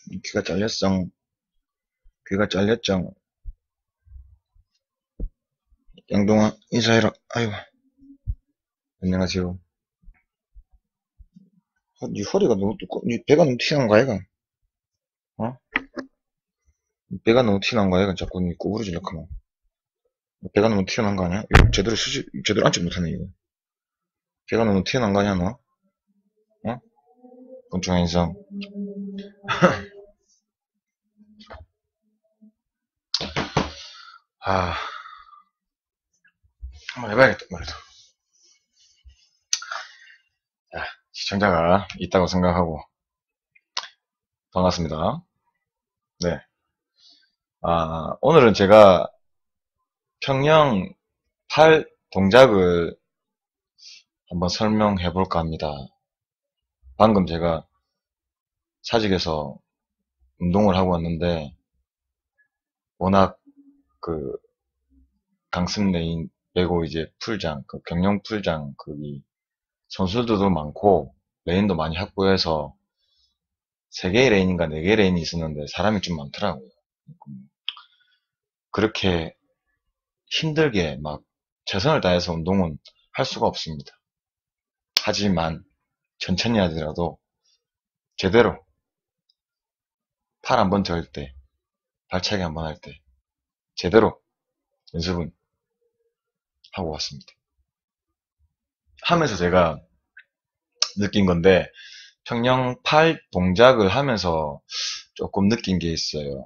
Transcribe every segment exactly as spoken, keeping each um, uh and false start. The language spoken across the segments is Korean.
귀가 잘렸어. 귀가 잘렸죠. 양동아, 인사해라. 아이고, 안녕하세요. 어, 네 허리가 너무 두꺼, 네 배가 너무 튀어나온 거야, 이가? 어? 배가 너무 튀어나온 거야, 이가? 자꾸 니 구부러지려고 하면. 배가 너무 튀어나온 거 아니야? 이거 제대로 수지, 제대로 앉지 못하네, 이거. 배가 너무 튀어나온 거 아니야, 너? 어? 곤충 인성. 아, 한번 해봐야겠다, 말이다. 자, 시청자가 있다고 생각하고, 반갑습니다. 네. 아, 오늘은 제가 평형 팔 동작을 한번 설명해 볼까 합니다. 방금 제가 사직에서 운동을 하고 왔는데, 워낙 그 강습 레인 빼고 이제 풀장, 그 경영 풀장 거기 선수들도 많고 레인도 많이 확보해서 세 개의 레인인가 네 개의 레인이 있었는데 사람이 좀 많더라고요. 그렇게 힘들게 막 최선을 다해서 운동은 할 수가 없습니다. 하지만 천천히 하더라도 제대로 팔 한번 들 때, 발차기 한번 할 때 제대로 연습은 하고 왔습니다. 하면서 제가 느낀 건데 평영 팔 동작을 하면서 조금 느낀 게 있어요.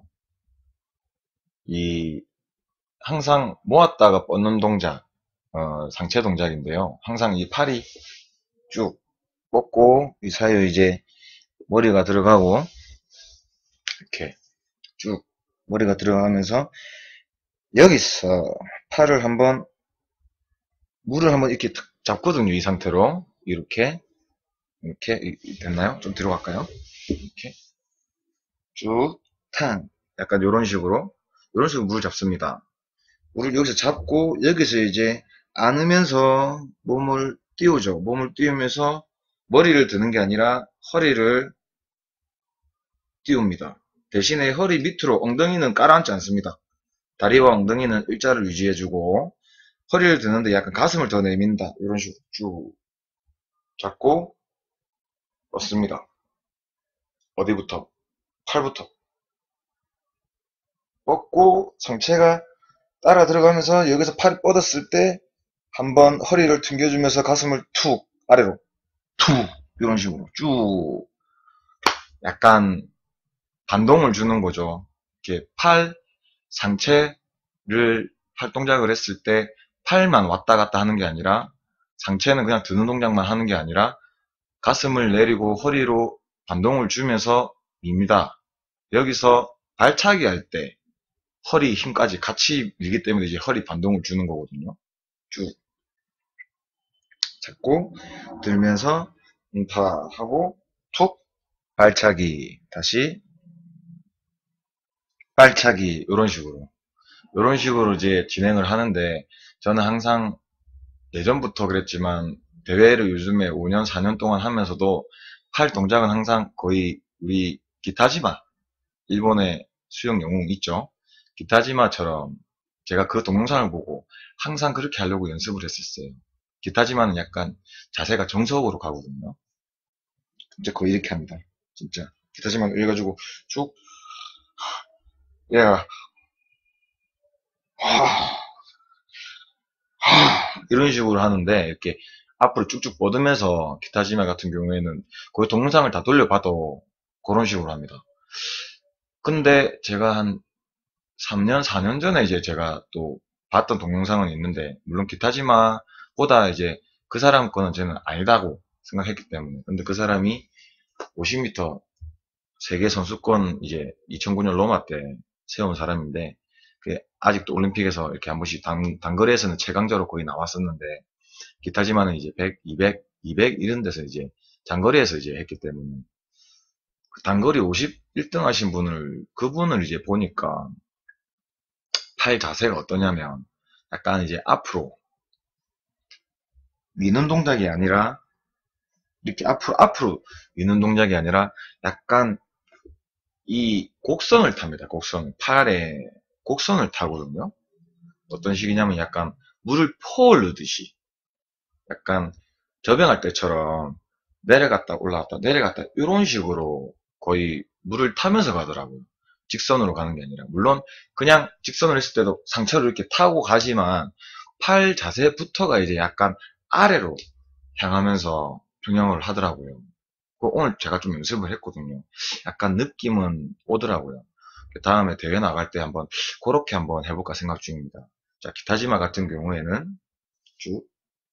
이 항상 모았다가 뻗는 동작, 어, 상체 동작인데요. 항상 이 팔이 쭉 뻗고 이 사이에 이제 머리가 들어가고 이렇게 쭉 머리가 들어가면서 여기서 팔을 한번 물을 한번 이렇게 탁 잡거든요. 이 상태로 이렇게 이렇게 됐나요? 좀 들어갈까요? 이렇게 쭉 탕 약간 이런 식으로 이런 식으로 물을 잡습니다. 물을 여기서 잡고 여기서 이제 안으면서 몸을 띄우죠. 몸을 띄우면서 머리를 드는 게 아니라 허리를 띄웁니다. 대신에 허리 밑으로 엉덩이는 깔아앉지 않습니다. 다리와 엉덩이는 일자를 유지해주고 허리를 드는데 약간 가슴을 더 내민다. 이런 식으로 쭉 잡고 뻗습니다. 어디부터? 팔부터 뻗고 상체가 따라 들어가면서 여기서 팔이 뻗었을 때 한번 허리를 튕겨주면서 가슴을 툭 아래로 툭 이런 식으로 쭉 약간 반동을 주는 거죠. 이렇게 팔 상체를 팔 동작을 했을 때 팔만 왔다 갔다 하는 게 아니라 상체는 그냥 드는 동작만 하는 게 아니라 가슴을 내리고 허리로 반동을 주면서 밉니다. 여기서 발차기 할 때 허리 힘까지 같이 밀기 때문에 이제 허리 반동을 주는 거거든요. 쭉 잡고 들면서 음파 하고 툭 발차기 다시 발차기 이런 식으로 이런 식으로 이제 진행을 하는데 저는 항상 예전부터 그랬지만 대회를 요즘에 오 년, 사 년 동안 하면서도 팔 동작은 항상 거의 우리 기타지마 일본의 수영 영웅 있죠. 기타지마처럼 제가 그 동영상을 보고 항상 그렇게 하려고 연습을 했었어요. 기타지마는 약간 자세가 정석으로 가거든요. 진짜 거의 이렇게 합니다. 진짜 기타지마는 이래가지고 쭉 얘가 이런 식으로 하는데 이렇게 앞으로 쭉쭉 뻗으면서 기타지마 같은 경우에는 거의 동영상을 다 돌려봐도 그런 식으로 합니다. 근데 제가 한 삼 년, 사 년 전에 이제 제가 또 봤던 동영상은 있는데 물론 기타지마보다 이제 그 사람 거는 저는 아니다고 생각했기 때문에 근데 그 사람이 오십 미터 세계 선수권 이제 이천구 년 로마 때 세운 사람인데 그 아직도 올림픽에서 이렇게 한 번씩 단, 단거리에서는 최강자로 거의 나왔었는데 기타지마는 이제 백, 이백, 이백 이런 데서 이제 장거리에서 이제 했기 때문에 그 단거리 오십일 등 하신 분을 그분을 이제 보니까 팔 자세가 어떠냐면 약간 이제 앞으로 미는 동작이 아니라 이렇게 앞으로 앞으로 미는 동작이 아니라 약간 이 곡선을 탑니다. 곡선. 팔에 곡선을 타거든요. 어떤 식이냐면 약간 물을 퍼올르듯이 약간 접영할 때처럼 내려갔다 올라갔다 내려갔다 이런 식으로 거의 물을 타면서 가더라고요. 직선으로 가는 게 아니라. 물론 그냥 직선으로 했을 때도 상체로 이렇게 타고 가지만 팔 자세부터가 이제 약간 아래로 향하면서 평형을 하더라고요. 오늘 제가 좀 연습을 했거든요. 약간 느낌은 오더라고요. 다음에 대회 나갈 때 한번 그렇게 한번 해볼까 생각 중입니다. 자, 기타지마 같은 경우에는 쭉,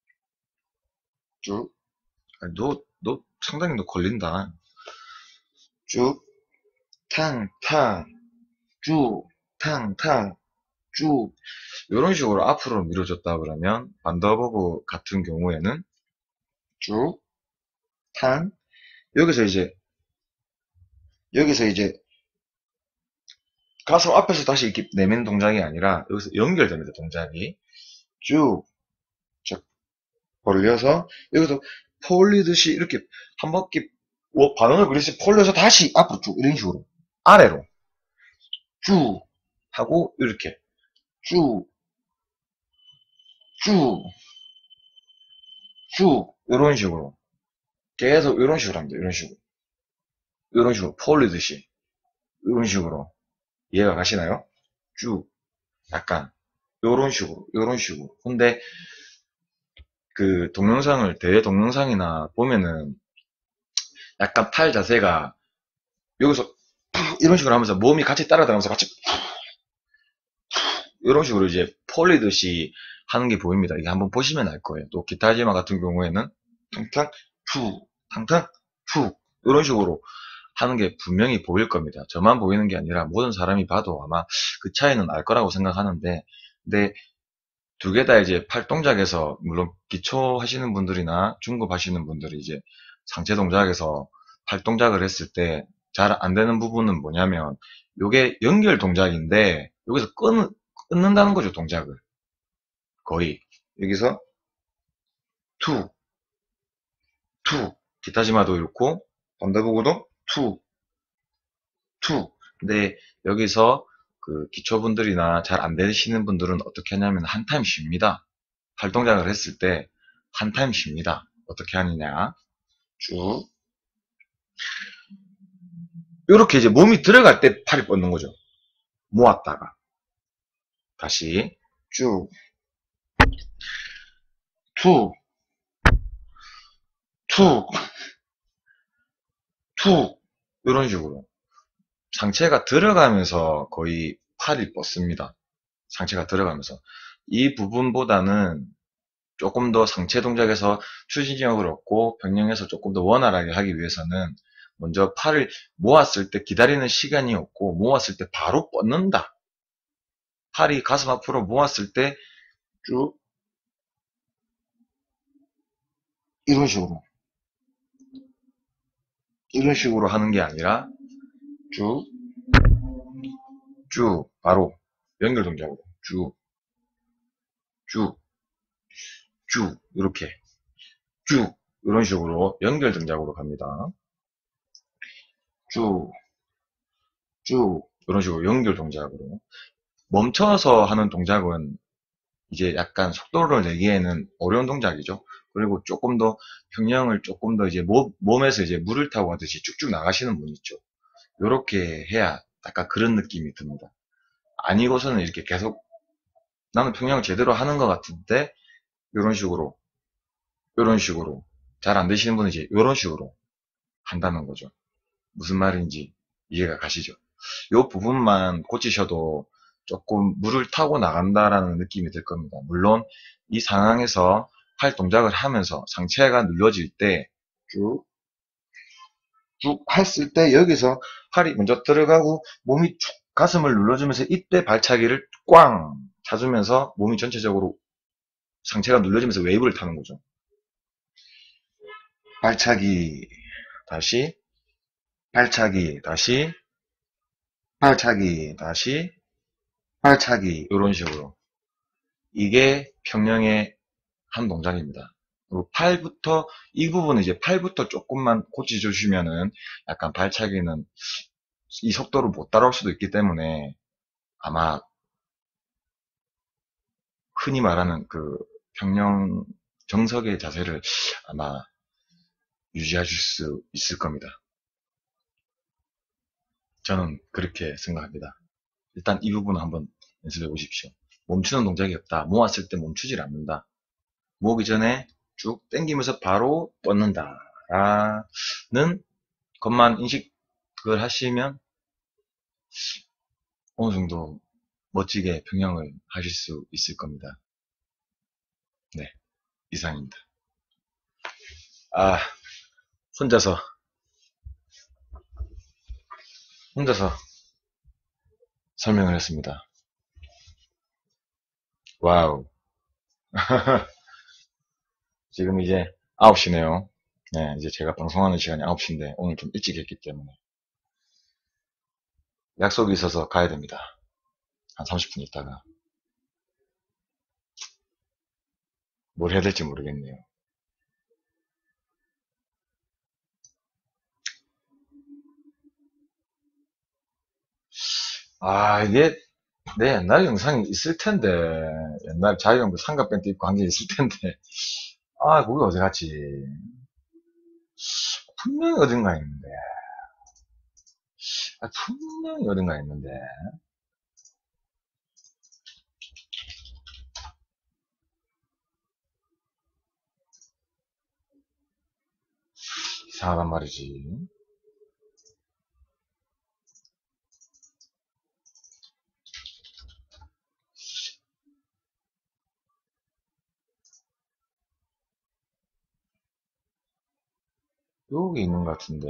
쭉, 아니, 너, 너 상당히 너 걸린다. 쭉, 탕, 탕, 쭉, 탕, 탕, 쭉. 이런 식으로 앞으로 밀어줬다 그러면 반더버브 같은 경우에는 쭉, 탕, 여기서 이제, 여기서 이제 가슴 앞에서 다시 이렇게 내미는 동작이 아니라 여기서 연결됩니다, 동작이. 쭉, 쭉 벌려서 여기서 폴리듯이 이렇게 한 바퀴 뭐 반원을 그리듯이 폴려서 다시 앞으로 쭉 이런 식으로 아래로 쭉 하고 이렇게 쭉, 쭉, 쭉 이런 식으로 계속 이런 식으로 합니다. 이런 식으로 이런 식으로 폴리듯이 이런 식으로 이해가 가시나요? 쭉 약간 이런 식으로 이런 식으로. 근데 그 동영상을 대회 동영상이나 보면은 약간 팔 자세가 여기서 이런 식으로 하면서 몸이 같이 따라다니면서 같이 이런 식으로 이제 폴리듯이 하는 게 보입니다. 이게 한번 보시면 알 거예요. 또 기타지마 같은 경우에는 탕탕 툭 탕탕 툭 이런 식으로 하는 게 분명히 보일 겁니다. 저만 보이는 게 아니라 모든 사람이 봐도 아마 그 차이는 알 거라고 생각하는데, 근데 두 개 다 이제 팔 동작에서 물론 기초 하시는 분들이나 중급 하시는 분들이 이제 상체 동작에서 팔 동작을 했을 때 잘 안 되는 부분은 뭐냐면 요게 연결 동작인데 여기서 끊, 끊는다는 거죠, 동작을. 거의 여기서 툭, 툭 기타지마도 이렇고 반대보고도 툭, 툭. 근데 여기서 그 기초분들이나 잘 안 되시는 분들은 어떻게 하냐면 한 타임 쉽니다. 팔 동작을 했을 때 한 타임 쉽니다. 어떻게 하느냐 쭉 이렇게 이제 몸이 들어갈 때 팔이 뻗는 거죠. 모았다가 다시 쭉, 툭, 툭, 툭 이런 식으로 상체가 들어가면서 거의 팔이 뻗습니다. 상체가 들어가면서 이 부분보다는 조금 더 상체 동작에서 추진력을 얻고 변형해서 조금 더 원활하게 하기 위해서는 먼저 팔을 모았을 때 기다리는 시간이 없고 모았을 때 바로 뻗는다. 팔이 가슴 앞으로 모았을 때 쭉 이런 식으로 이런 식으로 하는 게 아니라 쭉, 쭉 바로 연결 동작으로 쭉, 쭉, 쭉 이렇게 쭉 이런 식으로 연결 동작으로 갑니다. 쭉, 쭉 이런 식으로 연결 동작으로 멈춰서 하는 동작은 이제 약간 속도를 내기에는 어려운 동작이죠. 그리고 조금 더 평형을 조금 더 이제 몸, 몸에서 이제 물을 타고 하듯이 쭉쭉 나가시는 분 있죠. 요렇게 해야 약간 그런 느낌이 듭니다. 아니고서는 이렇게 계속 나는 평형을 제대로 하는 것 같은데 요런 식으로 요런 식으로 잘 안 되시는 분은 이제 요런 식으로 한다는 거죠. 무슨 말인지 이해가 가시죠? 요 부분만 고치셔도 조금 물을 타고 나간다라는 느낌이 들 겁니다. 물론 이 상황에서 팔 동작을 하면서 상체가 눌러질 때 쭉, 쭉 했을 때 여기서 팔이 먼저 들어가고 몸이 쭉 가슴을 눌러주면서 이때 발차기를 꽝 차주면서 몸이 전체적으로 상체가 눌러지면서 웨이브를 타는 거죠. 발차기 다시 발차기 다시 발차기 다시 발차기 이런 식으로 이게 평형의 한 동작입니다. 그리고 팔부터 이 부분은 이제 팔부터 조금만 고쳐주시면은 약간 발차기는 이 속도를 못 따라올 수도 있기 때문에 아마 흔히 말하는 그 평영 정석의 자세를 아마 유지하실 수 있을 겁니다. 저는 그렇게 생각합니다. 일단 이 부분을 한번 연습해 보십시오. 멈추는 동작이 없다. 모았을 때 멈추질 않는다. 모으기 전에 쭉 당기면서 바로 뻗는다. 라는 것만 인식을 하시면 어느 정도 멋지게 평형을 하실 수 있을 겁니다. 네, 이상입니다. 아, 혼자서 혼자서 설명을 했습니다. 와우. 지금 이제 아홉 시네요. 네, 이제 제가 방송하는 시간이 아홉 시인데 오늘 좀 일찍 했기 때문에 약속이 있어서 가야 됩니다. 한 삼십 분 있다가 뭘 해야 될지 모르겠네요. 아, 이게 내 옛날 영상이 있을 텐데, 옛날 자유연구 삼각밴드 입고 한 게 있을 텐데, 아, 거기 어디 갔지? 분명히 어딘가 있는데, 아, 분명히 어딘가 있는데, 이상하단 말이지. 여기 있는 것 같은데.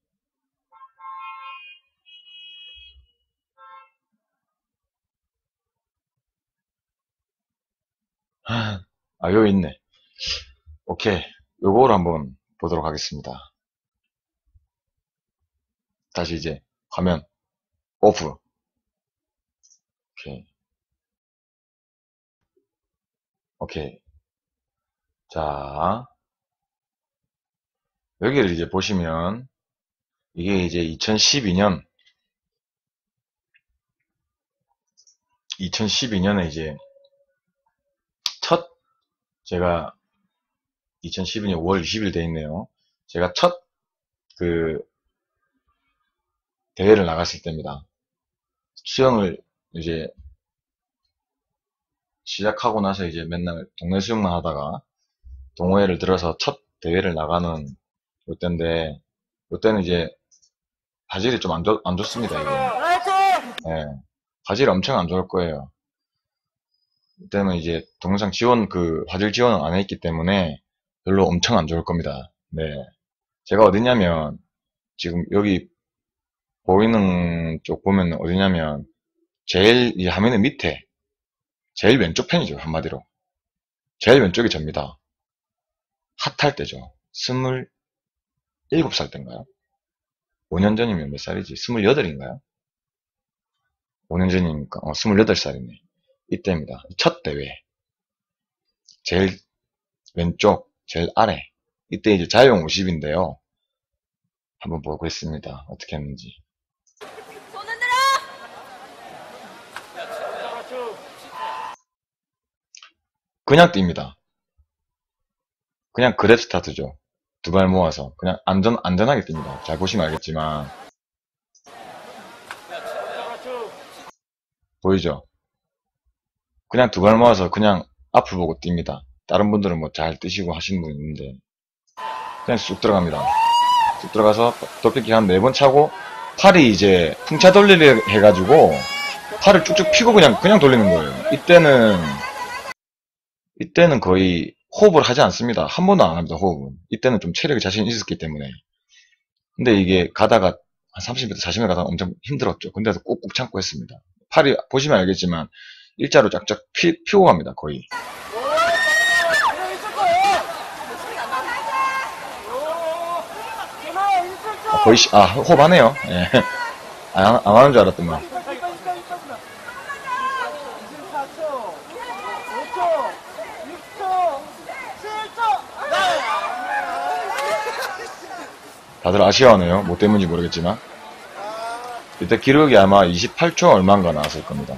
아, 여기 있네. 오케이. 요거를 한번 보도록 하겠습니다. 다시 이제 화면 오프. 오케이. 오케이. 자, 여기를 이제 보시면, 이게 이제 이천십이 년, 이천십이 년에 이제 첫, 제가 이천십이 년 오월 이십 일 돼 있네요. 제가 첫 그 대회를 나갔을 때입니다. 수영을 이제 시작하고 나서 이제 맨날 동네 수영만 하다가 동호회를 들어서 첫 대회를 나가는 요때인데, 요때는 이제 바질이 좀 안 안 좋습니다, 이게. 예. 바질이 엄청 안 좋을 거예요. 이때는 이제 동영상 지원, 그, 바질 지원은 안 했기 때문에 별로 엄청 안 좋을 겁니다. 네. 제가 어디냐면, 지금 여기 보이는 쪽 보면 어디냐면, 제일, 이 화면의 밑에, 제일 왼쪽 편이죠, 한마디로. 제일 왼쪽이 접니다. 핫할 때죠. 스물일곱 살 때인가요? 오 년 전이면 몇 살이지? 스물여덟인가요? 오 년 전이니까, 어, 스물여덟 살이네. 이때입니다. 첫 대회. 제일 왼쪽, 제일 아래. 이때 이제 자유형 오십인데요. 한번 보겠습니다. 어떻게 했는지. 손 흔들어! 그냥 뜁니다. 그냥 그랩 스타트죠. 두 발 모아서. 그냥 안전, 안전하게 뜁니다. 잘 보시면 알겠지만. 보이죠? 그냥 두 발 모아서 그냥 앞을 보고 뜁니다. 다른 분들은 뭐 잘 뛰시고 하시는 분 있는데. 그냥 쑥 들어갑니다. 쑥 들어가서 덮개기 한 네 번 차고, 팔이 이제 풍차 돌리려 해가지고, 팔을 쭉쭉 피고 그냥, 그냥 돌리는 거예요. 이때는, 이때는 거의 호흡을 하지 않습니다. 한 번도 안 합니다, 호흡은. 이때는 좀 체력이 자신이 있었기 때문에. 근데 이게 가다가 한 삼십 미터, 사십 미터 가다가 엄청 힘들었죠. 근데도 꾹꾹 참고 했습니다. 팔이 보시면 알겠지만 일자로 쫙쫙 피, 피고 갑니다, 거의. 아, 거의, 시, 아, 호흡 하네요. 예. 안, 안 하는 줄 알았더만. 다들 아쉬워하네요. 뭐 때문인지 모르겠지만. 이때 기록이 아마 이십팔 초 얼마인가 나왔을 겁니다.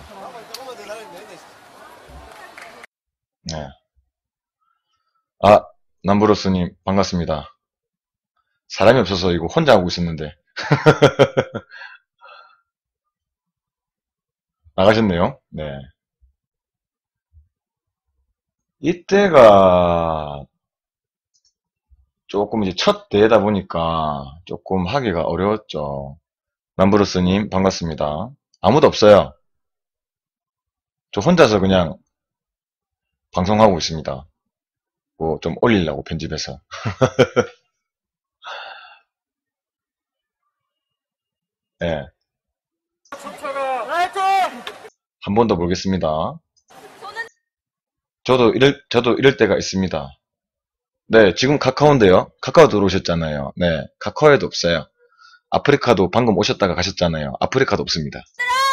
네. 아, 남브로스님, 반갑습니다. 사람이 없어서 이거 혼자 하고 있었는데. 나가셨네요. 네. 이때가 조금 이제 첫 대회다 보니까 조금 하기가 어려웠죠. 남브로스님, 반갑습니다. 아무도 없어요. 저 혼자서 그냥 방송하고 있습니다. 뭐 좀 올리려고 편집해서. 예. 한 번 더 보겠습니다. 저도 이럴, 저도 이럴 때가 있습니다. 네, 지금 카카오인데요. 카카오 들어오셨잖아요. 네, 카카오에도 없어요. 아프리카도 방금 오셨다가 가셨잖아요. 아프리카도 없습니다.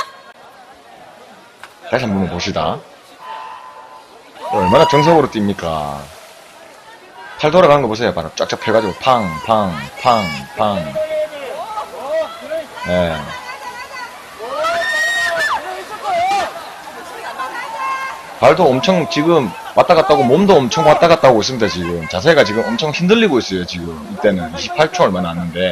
다시 한 번 봅시다. 얼마나 정석으로 뜁니까? 팔 돌아가는 거 보세요. 바로 쫙쫙 펴가지고 팡, 팡, 팡, 팡. 네. 발도 엄청 지금 왔다 갔다 하고 몸도 엄청 왔다 갔다 하고 있습니다. 지금 자세가 지금 엄청 흔들리고 있어요. 지금 이때는 이십팔 초 얼마 났는데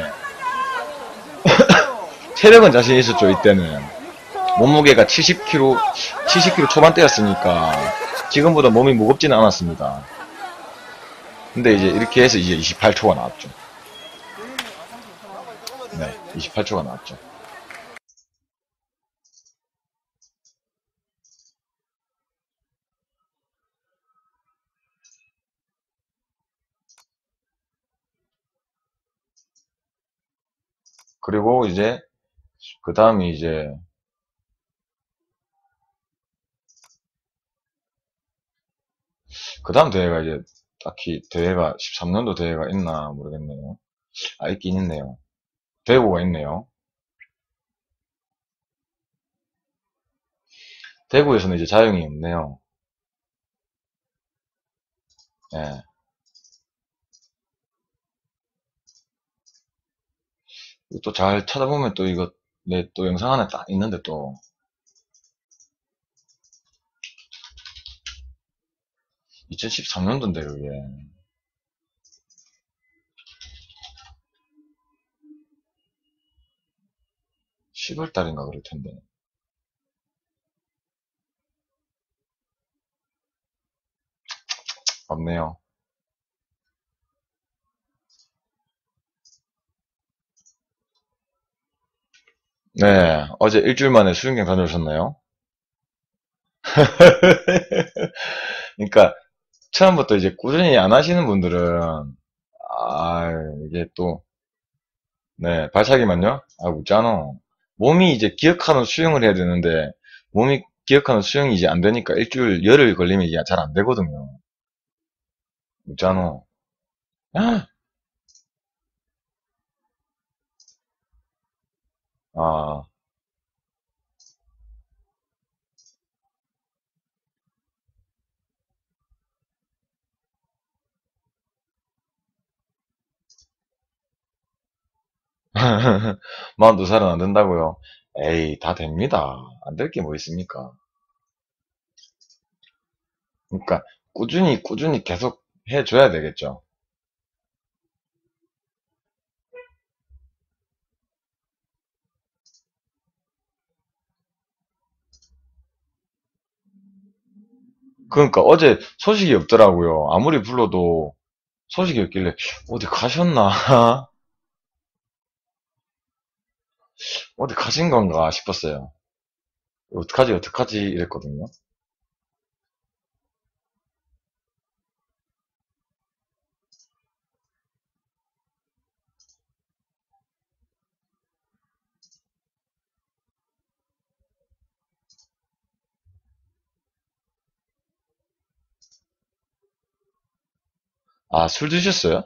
체력은 자신 있었죠. 이때는 몸무게가 칠십 킬로그램 칠십 킬로그램 초반대였으니까 지금보다 몸이 무겁지는 않았습니다. 근데 이제 이렇게 해서 이제 이십팔 초가 나왔죠. 네, 이십팔 초가 나왔죠. 그리고 이제 그 다음이 이제 그 다음 대회가 이제 딱히 대회가 십삼 년도 대회가 있나 모르겠네요. 아, 있긴 있네요. 대구가 있네요. 대구에서는 이제 자영이 없네요. 예. 또 잘 찾아보면 또 이거 내 또 영상 하나 딱 있는데 또 이천십삼 년도인데 그게 시월 달인가 그럴 텐데. 없네요. 네. 어제 일주일 만에 수영장 다녀오셨나요? 그러니까 처음부터 이제 꾸준히 안 하시는 분들은 아 이게 또 네, 발차기만요? 아, 웃잖아. 몸이 이제 기억하는 수영을 해야 되는데, 몸이 기억하는 수영이 이제 안 되니까 일주일, 열흘 걸리면 이게 잘 안 되거든요. 웃잖아. 아, 마흔두 살은 안 된다고요? 에이, 다 됩니다. 안 될 게 뭐 있습니까? 그러니까, 꾸준히, 꾸준히 계속 해줘야 되겠죠. 그러니까 어제 소식이 없더라고요. 아무리 불러도 소식이 없길래, 어디 가셨나? 어디 가신 건가 싶었어요. 어떡하지, 어떡하지, 이랬거든요. 아, 술 드셨어요?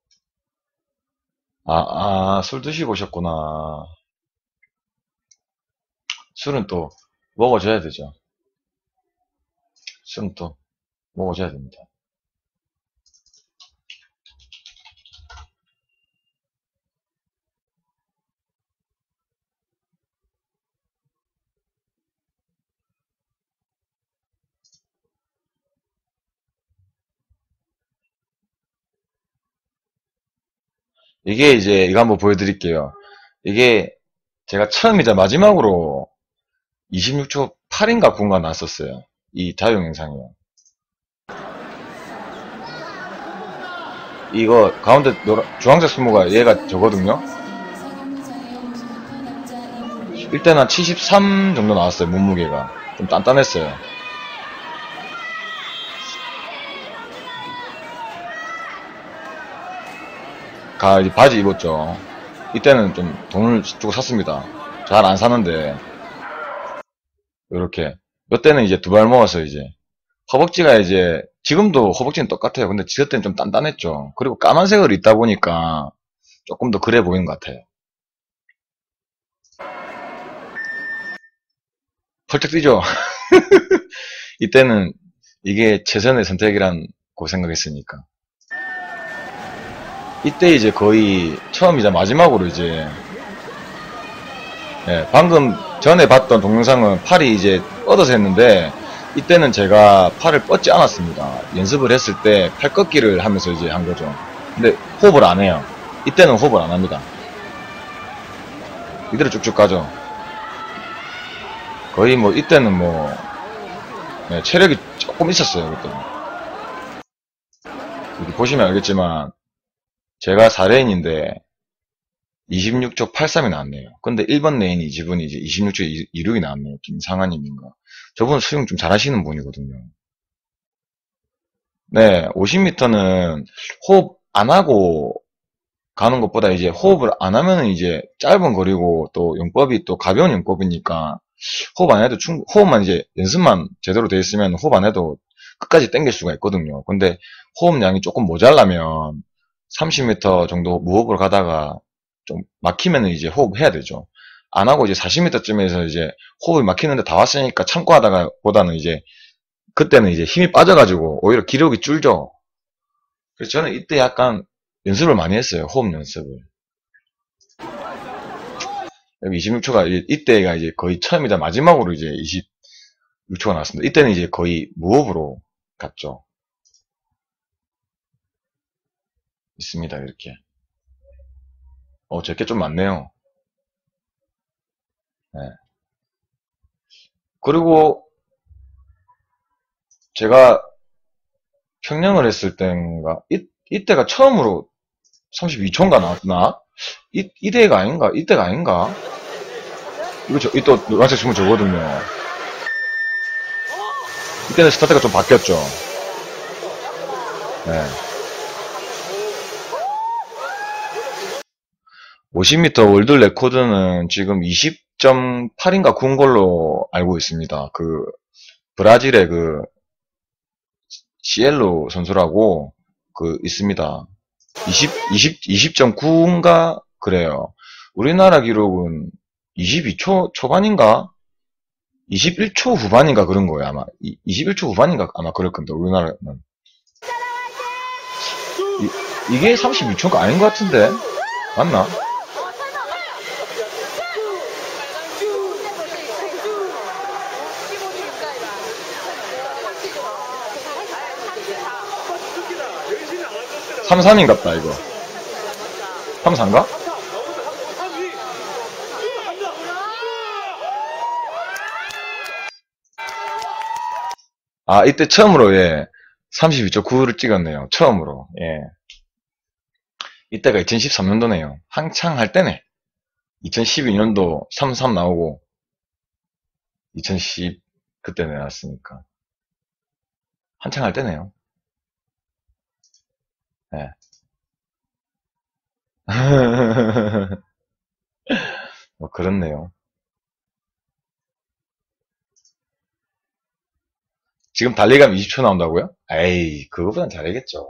아, 아, 술 드시고 오셨구나. 술은 또 먹어줘야 되죠. 술은 또 먹어줘야 됩니다. 이게 이제 이거 한번 보여드릴게요. 이게 제가 처음이자 마지막으로 이십육 초 팔인가 구인가 나왔었어요. 이 자유 영상이요. 이거 가운데 노라, 주황색 스모가 얘가 저거든요. 일단 한 칠십삼 정도 나왔어요. 몸무게가 좀 단단했어요. 가 이제 바지 입었죠. 이때는 좀 돈을 주고 샀습니다. 잘 안 사는데 이렇게 이때는 이제 두 발 모아서 이제 허벅지가 이제 지금도 허벅지는 똑같아요. 근데 그때는 좀 단단했죠. 그리고 까만색으로 입다 보니까 조금 더 그래 보이는 것 같아요. 펄쩍 뛰죠. 이때는 이게 최선의 선택이란 고 생각했으니까. 이때 이제 거의 처음이자 마지막으로 이제 예, 방금 전에 봤던 동영상은 팔이 이제 뻗어서 했는데 이때는 제가 팔을 뻗지 않았습니다. 연습을 했을 때 팔 꺾기를 하면서 이제 한 거죠. 근데 호흡을 안 해요. 이때는 호흡을 안 합니다. 이대로 쭉쭉 가죠. 거의 뭐 이때는 뭐 네, 체력이 조금 있었어요. 그때는. 여기 보시면 알겠지만 제가 사 레인인데 이십육 초 팔십삼이 나왔네요. 근데 일 번 레인이 지분이 이제 이십육 초 이십육이 나왔네요. 김상아님인가. 저분 수영 좀 잘하시는 분이거든요. 네, 오십 미터는 호흡 안 하고 가는 것보다 이제 호흡을 안 하면은 이제 짧은 거리고 또 용법이 또 가벼운 용법이니까 호흡 안 해도 충, 호흡만 이제 연습만 제대로 돼 있으면 호흡 안 해도 끝까지 당길 수가 있거든요. 근데 호흡량이 조금 모자라면 삼십 미터 정도 무호흡으로 가다가 좀 막히면은 이제 호흡해야 되죠. 안 하고 이제 사십 미터쯤에서 이제 호흡이 막히는데 다 왔으니까 참고 하다가 보다는 이제 그때는 이제 힘이 빠져가지고 오히려 기록이 줄죠. 그래서 저는 이때 약간 연습을 많이 했어요. 호흡 연습을. 여기 이십육 초가 이때가 이제 거의 처음이자 마지막으로 이제 이십육 초가 나왔습니다. 이때는 이제 거의 무호흡으로 갔죠. 있습니다. 이렇게. 어, 제게 좀 많네요. 네. 그리고 제가 평영을 했을 때인가 이, 이때가 처음으로 삼십이 초인가 나왔나? 이, 이때가 아닌가? 이때가 아닌가? 이거 저, 이또 노란색 주문 저거든요. 이때는 스타트가 좀 바뀌었죠. 네. 오십 미터 월드 레코드는 지금 이십 점 팔인가 구인 걸로 알고 있습니다. 그 브라질의 그 시엘로 선수라고 그 있습니다. 이십, 이십, 이십 점 구인가 그래요. 우리나라 기록은 이십이 초 초반인가? 이십일 초 후반인가 그런 거예요, 아마. 이, 이십일 초 후반인가 아마 그럴 건데, 우리나라는. 이, 이게 삼십이 초가 아닌 것 같은데? 맞나? 삼십삼인갑다, 이거. 삼십삼인가? 아, 이때 처음으로, 예. 삼십이 초 구를 찍었네요. 처음으로, 예. 이때가 이천십삼 년도네요. 한창 할 때네. 이천십이 년도 삼십삼 나오고, 이천십, 그때 내놨으니까. 한창 할 때네요. 예. 뭐, 그렇네요. 지금 달리감 이십 초 나온다고요? 에이, 그거보단 잘하겠죠.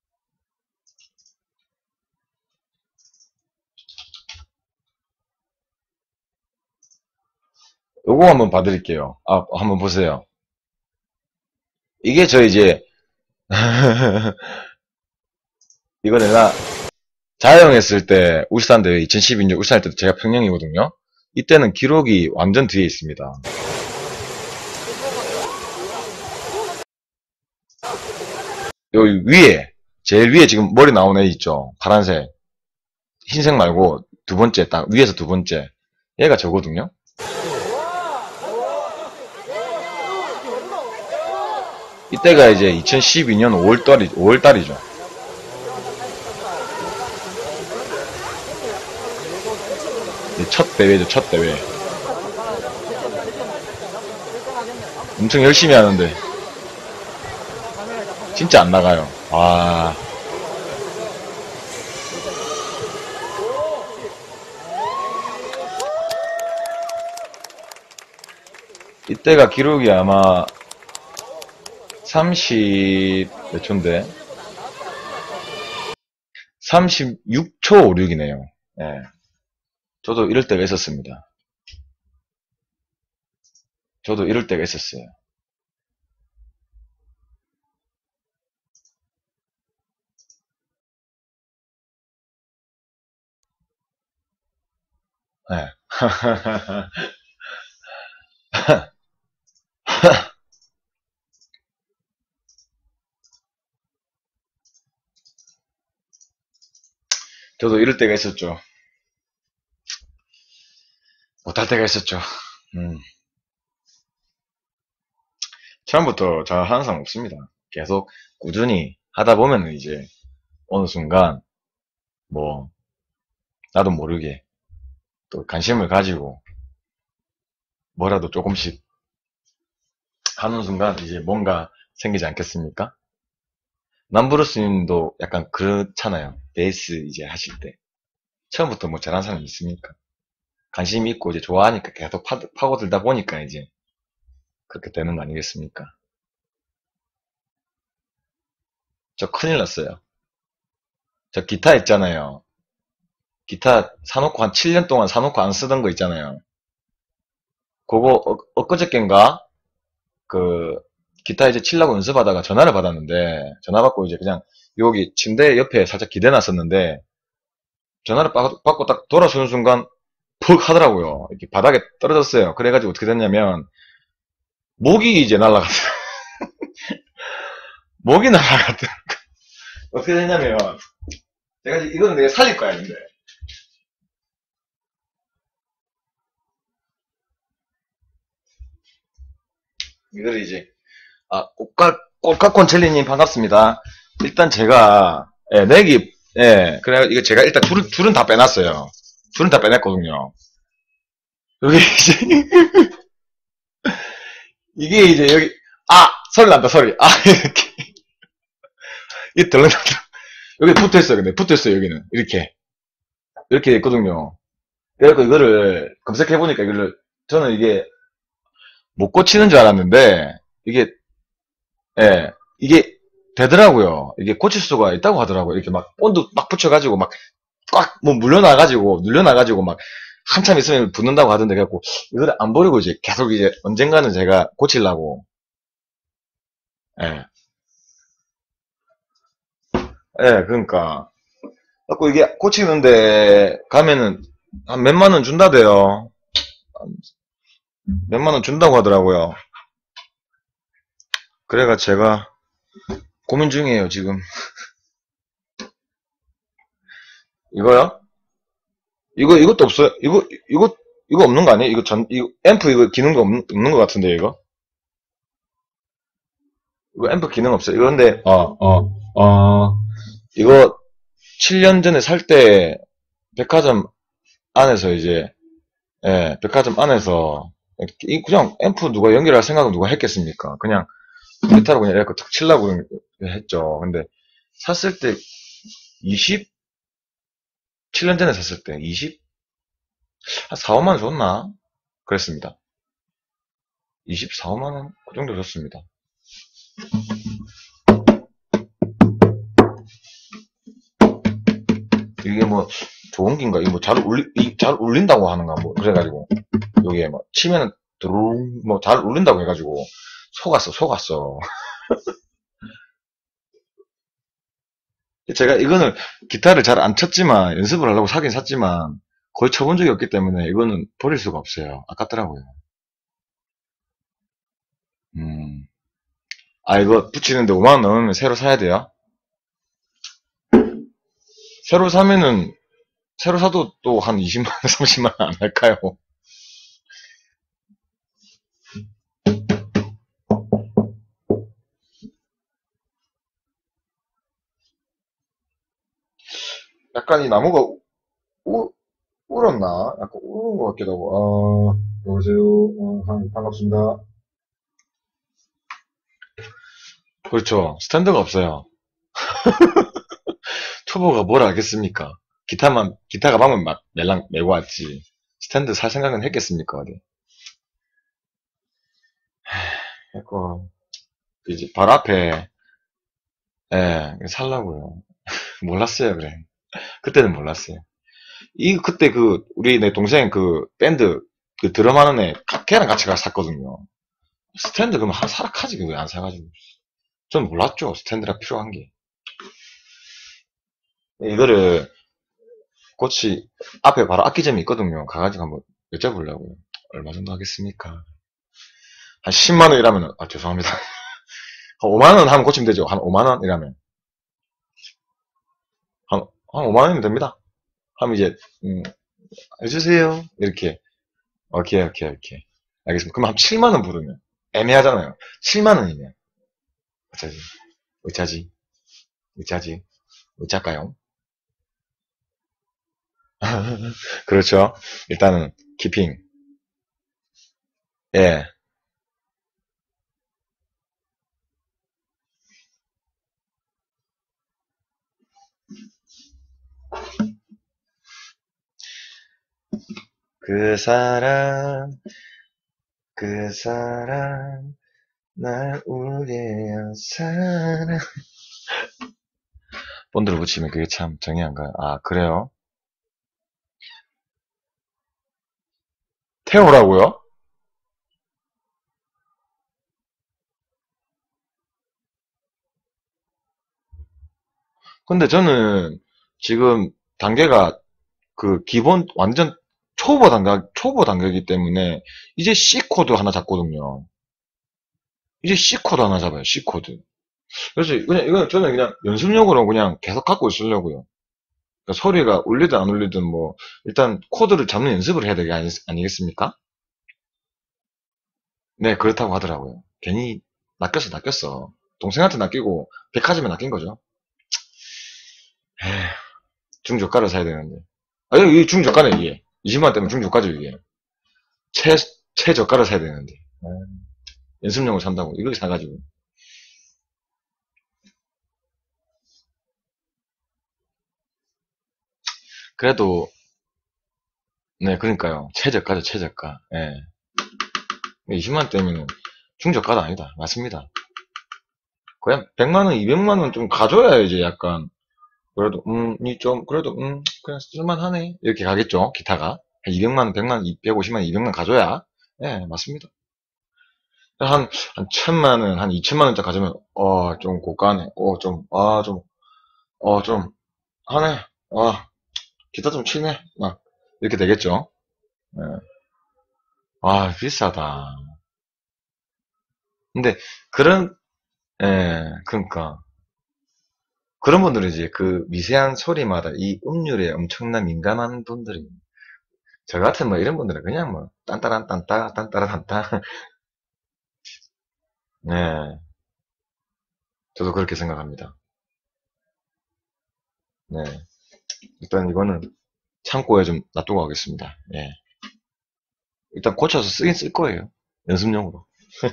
요거 한번 봐드릴게요. 아, 한번 보세요. 이게 저 이제, 이거 내가 자영했을 때 울산 대회 이천십이 년 울산 할 때도 제가 평영이거든요. 이때는 기록이 완전 뒤에 있습니다. 여기 위에, 제일 위에 지금 머리 나온 애 있죠? 파란색. 흰색 말고 두 번째 딱 위에서 두 번째 얘가 저거든요. 이때가 이제 이천십이 년 오월달이, 오월달이죠. 첫 대회죠, 첫 대회. 엄청 열심히 하는데 진짜 안 나가요. 와. 이때가 기록이 아마 삼십 몇 초인데 삼십육 초 오십육이네요. 예. 저도 이럴 때가 있었습니다. 저도 이럴 때가 있었어요. 예. 저도 이럴 때가 있었죠. 못할 때가 있었죠. 음. 처음부터 잘 하는 사람 없습니다. 계속 꾸준히 하다 보면은 이제 어느 순간 뭐 나도 모르게 또 관심을 가지고 뭐라도 조금씩 하는 순간 이제 뭔가 생기지 않겠습니까? 남브루스 님도 약간 그렇잖아요. 베이스 이제 하실 때. 처음부터 뭐 잘하는 사람 있습니까? 관심 있고 이제 좋아하니까 계속 파, 파고들다 보니까 이제 그렇게 되는 거 아니겠습니까? 저 큰일 났어요. 저 기타 있잖아요. 기타 사놓고 한 칠 년 동안 사놓고 안 쓰던 거 있잖아요. 그거 어, 엊그저께인가 그 기타 이제 치려고 연습하다가 전화를 받았는데 전화 받고 이제 그냥 여기 침대 옆에 살짝 기대놨었는데 전화를 받- 받고 딱 돌아서는 순간 푹 하더라고요. 이렇게 바닥에 떨어졌어요. 그래가지고 어떻게 됐냐면 목이 이제 날아갔어요. 목이 날아갔더라고요. 어떻게 됐냐면 내가 이제 이거는 내가 살릴 거야 근데 이거를 이제 아 꽃가 꽃가콘 첼리님 반갑습니다. 일단 제가 예, 내기 예 그래 이거 제가 일단 줄은 줄은 다 빼놨어요. 줄은 다 빼냈거든요. 여기 이제 이게 이제 여기 아 소리 난다 소리 아 이렇게 이 덜렁덜렁 여기 붙어 있어요. 근데 붙어 있어요 여기는 이렇게 이렇게 있거든요. 그래서 이거를 검색해 보니까 이거를 저는 이게 못 고치는 줄 알았는데 이게 예 이게 되더라고요. 이게 고칠 수가 있다고 하더라고요. 이렇게 막 본드 막 붙여가지고 막 꽉 뭐 물려놔가지고 눌려놔가지고 막 한참 있으면 붙는다고 하던데 그래갖고 이거를 안 버리고 이제 계속 이제 언젠가는 제가 고치려고 예 예, 그러니까 자꾸 이게 고치는데 가면은 한 몇만 원 준다대요. 몇만 원 준다고 하더라고요. 그래가 제가 고민 중이에요, 지금. 이거요? 이거, 이것도 없어요. 이거, 이거, 이거 없는 거 아니에요? 이거 전, 이거, 앰프 이거 기능 거 없는, 없는 거 같은데, 이거? 이거 앰프 기능 없어요. 이거 근데, 어, 어, 어, 이거 칠 년 전에 살 때 백화점 안에서 이제, 예, 백화점 안에서, 이- 그냥 앰프 누가 연결할 생각은 누가 했겠습니까? 그냥 기타로 그냥 이렇게 툭 치려고 했죠. 근데 샀을 때 이십? 칠 년 전에 샀을 때 이십? 한 사, 오만 원 줬나? 그랬습니다. 이십사, 오만 원? 그 정도 줬습니다. 이게 뭐 좋은 긴가? 이거 뭐 잘 울리, 잘 울린다고 하는가? 뭐 그래가지고 여기에 뭐 치면은 드릉 뭐 잘 울린다고 해가지고 속았어, 속았어. 제가 이거는 기타를 잘 안 쳤지만 연습을 하려고 사긴 샀지만 거의 쳐본 적이 없기 때문에 이거는 버릴 수가 없어요. 아깝더라고요. 음. 아, 이거 붙이는데 오만 원 넘으면 새로 사야 돼요? 새로 사면은 새로 사도 또 한 이십만 원, 삼십만 원 안 할까요? 약간 이 나무가 우, 울었나? 약간 우는 것 같기도 하고, 아, 여보세요. 어, 한- 반갑습니다. 그렇죠. 스탠드가 없어요. 초보가 뭘 알겠습니까? 기타만, 기타가 방금 막 멜랑 메고 왔지. 스탠드 살 생각은 했겠습니까, 어디? 했고, 이제 바로 앞에, 예, 살라고요. 몰랐어요, 그래. 그때는 몰랐어요. 이, 그때 그, 우리 내 동생 그 밴드, 그 드럼 하는 애, 가- 걔랑 같이 가서 샀거든요. 스탠드 그러면 하나 사라 카지, 왜 안 사가지고. 전 몰랐죠, 스탠드가 필요한 게. 이거를, 꽃이 앞에 바로 악기점이 있거든요. 가가지고 한번 여쭤보려고요. 얼마 정도 하겠습니까? 한 십만 원이라면, 아, 죄송합니다. 한 오만 원 하면 고치면 되죠. 한 오만 원이라면. 한, 한 오만 원이면 됩니다. 하면 이제, 음, 해주세요. 이렇게. 오케이, 오케이, 오케이. 알겠습니다. 그럼 한 칠만 원 부르면. 애매하잖아요. 칠만 원이면. 어쩌지? 어쩌지? 어쩌지? 어쩔까요? 그렇죠. 일단은, 키핑. 예. 그 사람, 그 사람, 날 울게 한 사람. 본드를 붙이면 그게 참 정의한가요? 아, 그래요? 태우라고요? 근데 저는 지금 단계가 그 기본 완전 초보 단계 초보 단계이기 때문에 이제 C 코드 하나 잡거든요. 이제 C 코드 하나 잡아요. C 코드. 그래서 그냥 이건 저는 그냥 연습용으로 그냥 계속 갖고 있으려고요. 그러니까 소리가 울리든 안 울리든 뭐 일단 코드를 잡는 연습을 해야 되지 아니, 아니겠습니까? 네, 그렇다고 하더라고요. 괜히 낚였어, 낚였어. 동생한테 낚이고 백화점에 낚인 거죠. 에휴, 중저가를 사야 되는데. 아, 이게 중저가네, 이게. 이십만 원 때문에 중저가죠, 이게. 최, 최저가를 사야 되는데. 아, 연습용을 산다고. 이걸 사가지고. 그래도, 네, 그러니까요. 최저가죠, 최저가. 예. 이십만 원 때문에 중저가도 아니다. 맞습니다. 그냥 백만 원, 이백만 원 좀 가져야 이제 약간, 그래도, 음, 이 좀, 그래도, 음, 그냥 쓸만하네. 이렇게 가겠죠, 기타가. 한 이백만 원, 백만 원, 백오십만 원, 이백만 원 가져야. 예, 맞습니다. 한, 한 천만 원, 한 이천만 원짜리 가져면, 어, 좀 고가네. 어, 좀, 아, 좀, 어, 좀, 하네. 아, 기타 좀 치네. 막, 이렇게 되겠죠. 예. 아, 비싸다. 근데, 그런, 예, 그러니까. 그런 분들은 이제 그 미세한 소리마다 이 음률에 엄청난 민감한 분들이, 저 같은 뭐 이런 분들은 그냥 뭐, 딴따란 딴따, 딴따란 딴따. 네, 저도 그렇게 생각합니다. 네. 일단 이거는 창고에 좀 놔두고 가겠습니다. 예. 일단 고쳐서 쓰긴 쓸 거예요. 연습용으로.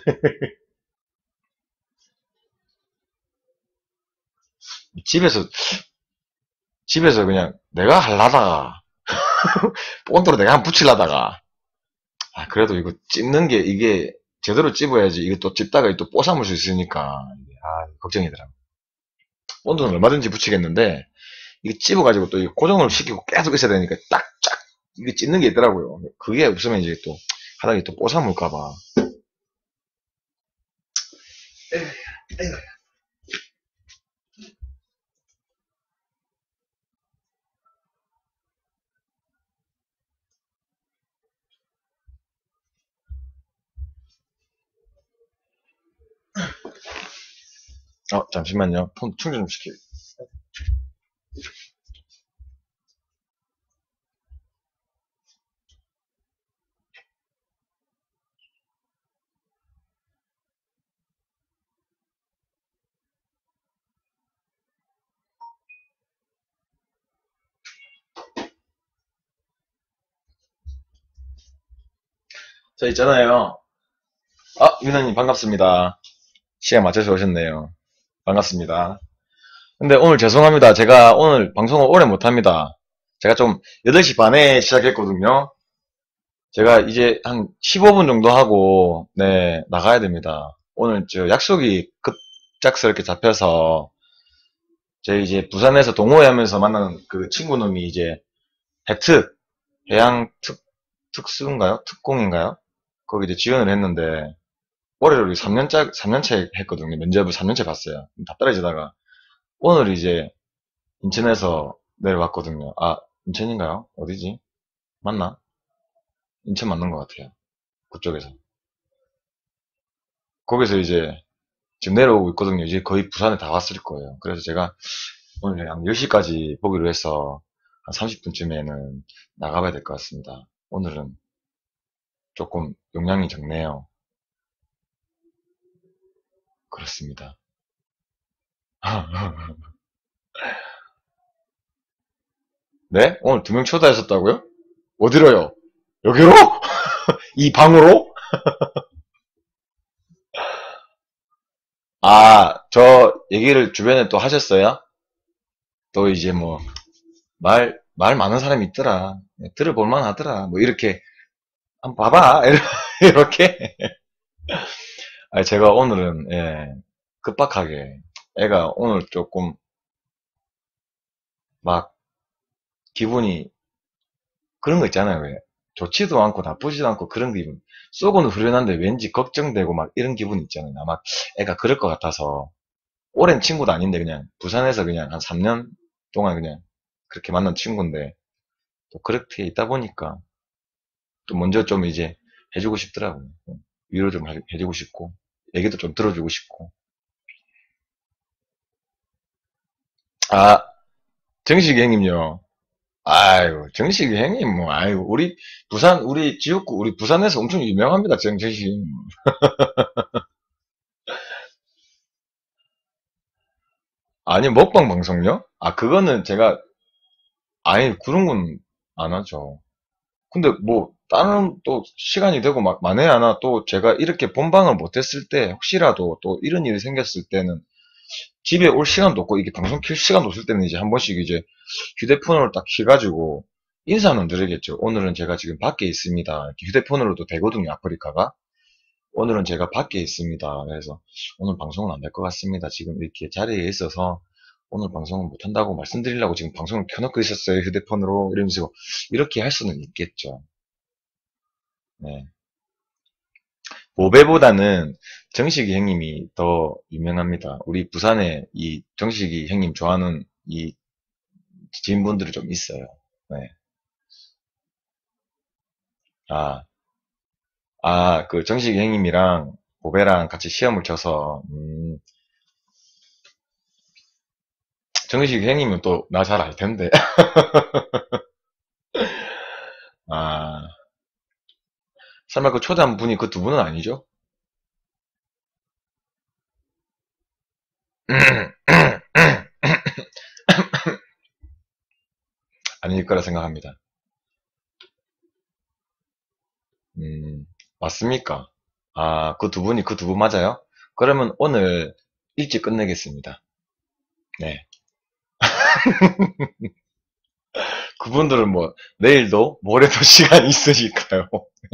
집에서, 집에서 그냥 내가 할라다가, 본드로 내가 한번 붙일라다가, 아, 그래도 이거 찝는 게, 이게 제대로 찝어야지. 이게 또 찝다가 또 뽀삼을 수 있으니까, 아, 걱정이더라고. 본드는 얼마든지 붙이겠는데, 이게 찝어가지고 또 고정을 시키고 계속 있어야 되니까 딱, 쫙, 이게 찝는 게 있더라고요. 그게 없으면 이제 또, 하다가 또 뽀삼 올까봐. 어, 잠시만요. 폰 충전 좀 시킬. 저 있잖아요. 아, 민호님 반갑습니다. 시간 맞춰서 오셨네요. 반갑습니다. 근데 오늘 죄송합니다. 제가 오늘 방송을 오래 못합니다. 제가 좀 여덟 시 반에 시작했거든요. 제가 이제 한 십오 분 정도 하고, 네, 나가야 됩니다. 오늘 저 약속이 급작스럽게 잡혀서, 제 이제 부산에서 동호회 하면서 만난 그 친구놈이 이제 해특, 해양 특, 특수인가요? 특공인가요? 거기 이제 지원을 했는데, 올해로 삼 년짜, 삼 년째 했거든요. 면접을 삼 년째 봤어요. 다 떨어지다가. 오늘 이제 인천에서 내려왔거든요. 아, 인천인가요? 어디지? 맞나? 인천 맞는 것 같아요. 그쪽에서. 거기서 이제 지금 내려오고 있거든요. 이제 거의 부산에 다 왔을 거예요. 그래서 제가 오늘 한 열 시까지 보기로 해서 한 삼십 분쯤에는 나가봐야 될 것 같습니다. 오늘은 조금 용량이 적네요. 그렇습니다. 네? 오늘 두 명 초대하셨다고요? 어디로요? 여기로? 이 방으로? 아, 저 얘기를 주변에 또 하셨어요? 또 이제 뭐, 말, 말 많은 사람이 있더라. 들어볼만 하더라. 뭐, 이렇게, 한번 봐봐. 이렇게. 아니, 제가 오늘은, 예, 급박하게, 애가 오늘 조금, 막, 기분이, 그런 거 있잖아요. 왜. 좋지도 않고 나쁘지도 않고 그런 기분. 속은 후련한데 왠지 걱정되고 막 이런 기분 있잖아요. 아마 애가 그럴 것 같아서. 오랜 친구도 아닌데 그냥 부산에서 그냥 한 삼 년 동안 그냥 그렇게 만난 친구인데 또 그렇게 있다 보니까 또 먼저 좀 이제 해주고 싶더라고요. 위로 좀 해- 해주고 싶고 얘기도 좀 들어주고 싶고. 아, 정식이 형님요. 아유, 정식이 형님 뭐 아유 우리 부산 우리 지역구 우리 부산에서 엄청 유명합니다. 정식이 형님. 아니 먹방 방송요? 아 그거는 제가 아예 그런 건 안 하죠. 근데 뭐 다른 또 시간이 되고 막 만에 하나 또 제가 이렇게 본방을 못했을 때 혹시라도 또 이런 일이 생겼을 때는 집에 올 시간도 없고 이게 방송 킬 시간도 없을 때는 이제 한 번씩 이제 휴대폰으로 딱 켜가지고 인사는 드리겠죠. 오늘은 제가 지금 밖에 있습니다. 이렇게 휴대폰으로도 되거든요. 아프리카가. 오늘은 제가 밖에 있습니다. 그래서 오늘 방송은 안 될 것 같습니다. 지금 이렇게 자리에 있어서 오늘 방송은 못한다고 말씀드리려고 지금 방송을 켜놓고 있었어요. 휴대폰으로 이러면서 이렇게 할 수는 있겠죠. 네. 보배보다는 정식이 형님이 더 유명합니다. 우리 부산에 이 정식이 형님 좋아하는 이 지인분들이 좀 있어요. 네. 아, 아, 그 정식이 형님이랑 보배랑 같이 시험을 쳐서, 음, 정식이 형님은 또 나 잘 알 텐데. 아, 설마 그 초대한 분이 그 두 분은 아니죠? 아닐 거라 생각합니다. 음, 맞습니까? 아, 그 두 분이 그 두 분 맞아요? 그러면 오늘 일찍 끝내겠습니다. 네. 그분들은 뭐, 내일도, 모레도 시간이 있으니까요.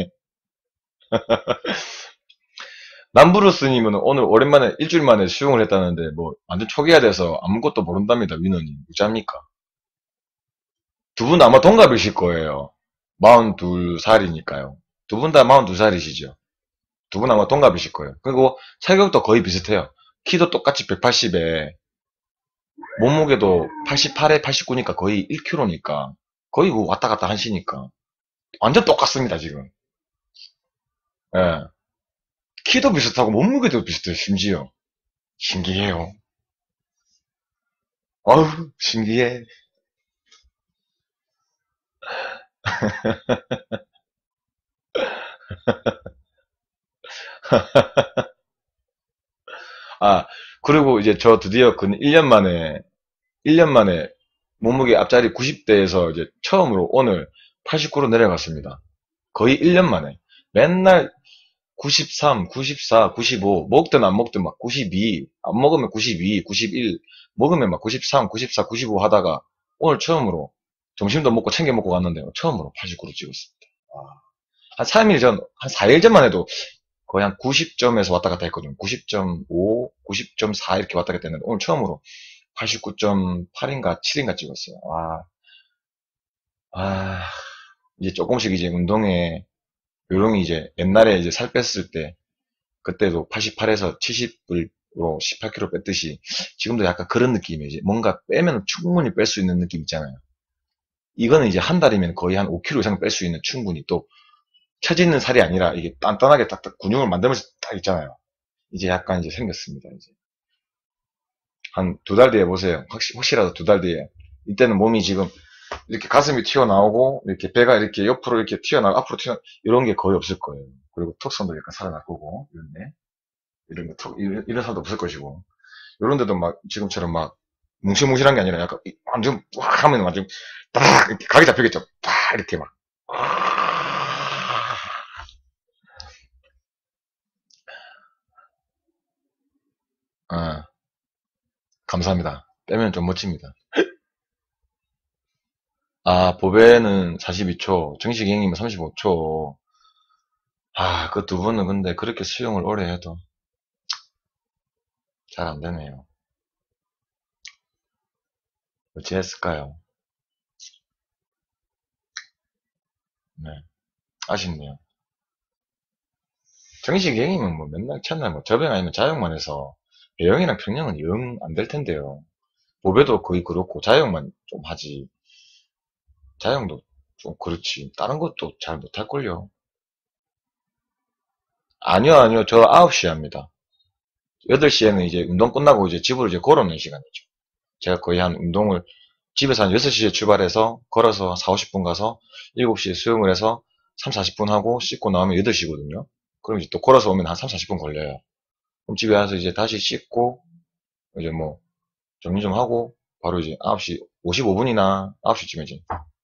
남브루스님은 오늘 오랜만에, 일주일 만에 수영을 했다는데, 뭐, 완전 초기화 돼서 아무것도 모른답니다, 민호님. 무자입니까? 두 분 아마 동갑이실 거예요. 마흔두 살이니까요. 두 분 다 마흔두 살이시죠? 두 분 아마 동갑이실 거예요. 그리고 체격도 거의 비슷해요. 키도 똑같이 백팔십에, 몸무게도 팔십팔에 팔십구니까 거의 일 킬로그램니까. 거의 그 왔다 갔다 하시니까. 완전 똑같습니다, 지금. 예. 키도 비슷하고 몸무게도 비슷해요, 심지어. 신기해요. 어우, 신기해. 아, 그리고 이제 저 드디어 근 일 년 만에, 일 년 만에 몸무게 앞자리 구십 대에서 이제 처음으로 오늘 팔십구로 내려갔습니다. 거의 일 년 만에. 맨날 구십삼, 구십사, 구십오, 먹든 안 먹든 막 구십이, 안 먹으면 구십이, 구십일, 먹으면 막 구십삼, 구십사, 구십오 하다가 오늘 처음으로 점심도 먹고 챙겨 먹고 갔는데 처음으로 팔십구로 찍었습니다. 한 삼 일 전, 한 사 일 전만 해도 거의 한 구십 점에서 왔다 갔다 했거든요. 구십 점 오, 구십 점 사 이렇게 왔다 갔다 했는데 오늘 처음으로 팔십구 점 팔인가 칠인가 찍었어요. 와, 아, 이제 조금씩 이제 운동에 요령이 이제 옛날에 이제 살 뺐을 때 그때도 팔십팔에서 칠십으로 십팔 킬로그램 뺐듯이 지금도 약간 그런 느낌이에요. 이제 뭔가 빼면 충분히 뺄 수 있는 느낌 있잖아요. 이거는 이제 한 달이면 거의 한 오 킬로그램 이상 뺄 수 있는 충분히 또 처지는 살이 아니라 이게 단단하게 딱딱 근육을 만들면서 딱 있잖아요. 이제 약간 이제 생겼습니다. 이제 한 두 달 뒤에 보세요. 혹시, 혹시라도 두 달 뒤에 이때는 몸이 지금 이렇게 가슴이 튀어나오고 이렇게 배가 이렇게 옆으로 이렇게 튀어나오고 앞으로 튀어 이런 게 거의 없을 거예요. 그리고 턱선도 약간 살아날 거고 이런데 이런 거 턱, 이런, 이런 살도 없을 것이고 이런 데도 막 지금처럼 막 뭉실뭉실한 게 아니라 약간 완전 꽉 하면 완전 딱 이렇게 각이 잡히겠죠. 딱 이렇게 막 아, 감사합니다. 빼면 좀 멋집니다. 아, 보배는 사십이 초, 정식행이면 삼십오 초. 아, 그 두 분은 근데 그렇게 수영을 오래 해도 잘 안 되네요. 어찌했을까요? 네, 아쉽네요. 정식행이면 뭐 맨날 첫날 뭐 접영 아니면 자영만 해서 배영이랑 평영은 영 안 될 텐데요. 보배도 거의 그렇고 자영만 좀 하지. 자영도 좀 그렇지. 다른 것도 잘 못할걸요. 아니요, 아니요. 저 아홉 시에 합니다. 여덟 시에는 이제 운동 끝나고 이제 집으로 이제 걸어오는 시간이죠. 제가 거의 한 운동을 집에서 한 여섯 시에 출발해서 걸어서 사, 오십 분 가서 일곱 시에 수영을 해서 삼, 사십 분 하고 씻고 나오면 여덟 시거든요. 그럼 이제 또 걸어서 오면 한 삼, 사십 분 걸려요. 그럼 집에 와서 이제 다시 씻고 이제 뭐 정리 좀 하고 바로 이제 아홉 시 오십오 분이나 아홉 시쯤에 이제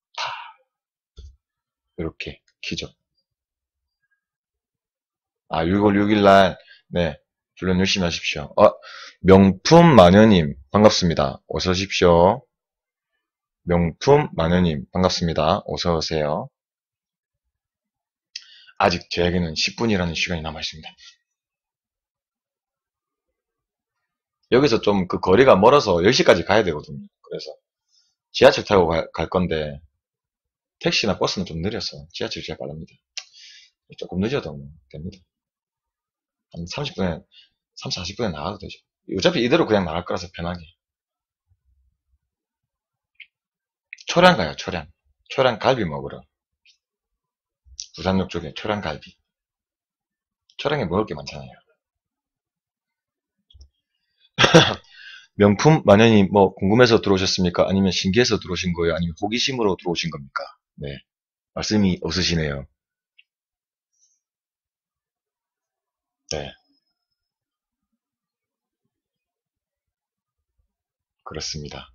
이렇게 키죠. 아, 유월 육 일 날, 네, 훈련 열심히 하십시오. 어, 명품 마녀님, 반갑습니다. 어서 오십시오. 명품 마녀님, 반갑습니다. 어서 오세요. 아직 저에게는 십 분이라는 시간이 남아있습니다. 여기서 좀 그 거리가 멀어서 열 시까지 가야 되거든요. 그래서 지하철 타고 가- 갈 건데, 택시나 버스는 좀 느려서 지하철이 제일 빠릅니다. 조금 늦어도 뭐 됩니다. 한 삼십 분에, 삼, 사십 분에 나가도 되죠. 어차피 이대로 그냥 나갈 거라서 편하게. 초량 가요, 초량. 초량 갈비 먹으러. 부산역 쪽에 초량 갈비. 초량에 먹을 게 많잖아요. 명품 마녀님 뭐 궁금해서 들어오셨습니까? 아니면 신기해서 들어오신 거예요? 아니면 호기심으로 들어오신 겁니까? 네. 말씀이 없으시네요. 네. 그렇습니다.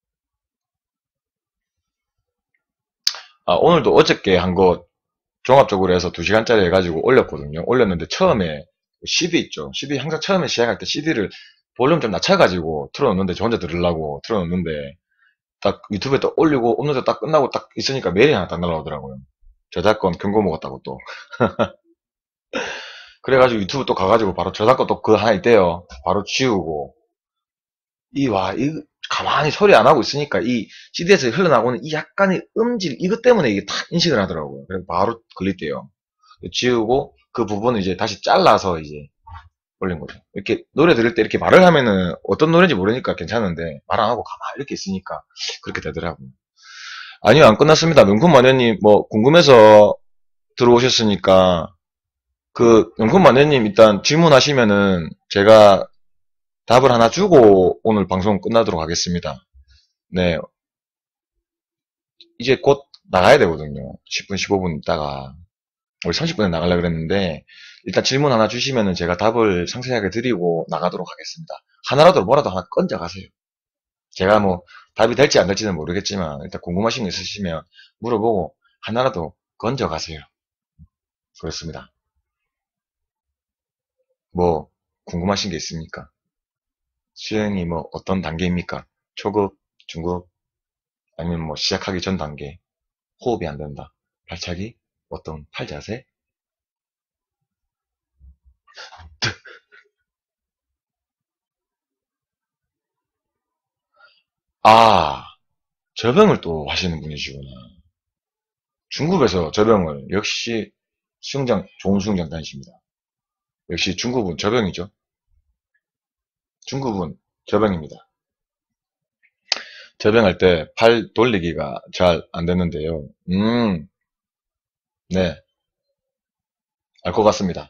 아, 오늘도 어저께 한 거 종합적으로 해서 두 시간짜리 해가지고 올렸거든요. 올렸는데 처음에 씨디 있죠. 씨디 항상 처음에 시작할 때 씨디를 볼륨 좀 낮춰가지고 틀어놓는데 저 혼자 들으려고 틀어놓는데 딱 유튜브에 딱 올리고 업로드 딱 끝나고 딱 있으니까 메일이 하나 딱 날라오더라고요. 저작권 경고 먹었다고 또. 그래가지고 유튜브 또 가가지고 바로 저작권 또 그거 하나 있대요. 바로 지우고 이, 와, 이, 가만히 소리 안 하고 있으니까 이 씨디에서 흘러나오는 이 약간의 음질, 이것 때문에 이게 다 인식을 하더라고요. 그래서 바로 걸릴대요. 지우고 그 부분을 이제 다시 잘라서 이제 올린 거죠. 이렇게 노래 들을 때 이렇게 말을 하면은 어떤 노래인지 모르니까 괜찮은데 말 안 하고 가만히 이렇게 있으니까 그렇게 되더라고요. 아니요, 안 끝났습니다. 명품 마녀님, 뭐, 궁금해서 들어오셨으니까 그 명품 마녀님 일단 질문하시면은 제가 답을 하나 주고 오늘 방송 끝나도록 하겠습니다. 네, 이제 곧 나가야 되거든요. 십 분, 십오 분 있다가. 원래 삼십 분에 나가려고 그랬는데, 일단 질문 하나 주시면은 제가 답을 상세하게 드리고 나가도록 하겠습니다. 하나라도 뭐라도 하나 건져 가세요. 제가 뭐 답이 될지 안 될지는 모르겠지만, 일단 궁금하신 거 있으시면 물어보고 하나라도 건져 가세요. 그렇습니다. 뭐 궁금하신 게 있습니까? 수영이 뭐 어떤 단계입니까? 초급, 중급, 아니면 뭐 시작하기 전 단계, 호흡이 안 된다, 발차기, 어떤 팔 자세? 아, 저병을 또 하시는 분이시구나. 중급에서 저병을, 역시 수영장, 좋은 수영장 다니십니다. 역시 중급은 저병이죠. 중급은 저병입니다. 저병할 때 팔 돌리기가 잘 안 되는데요. 음, 네, 알 것 같습니다.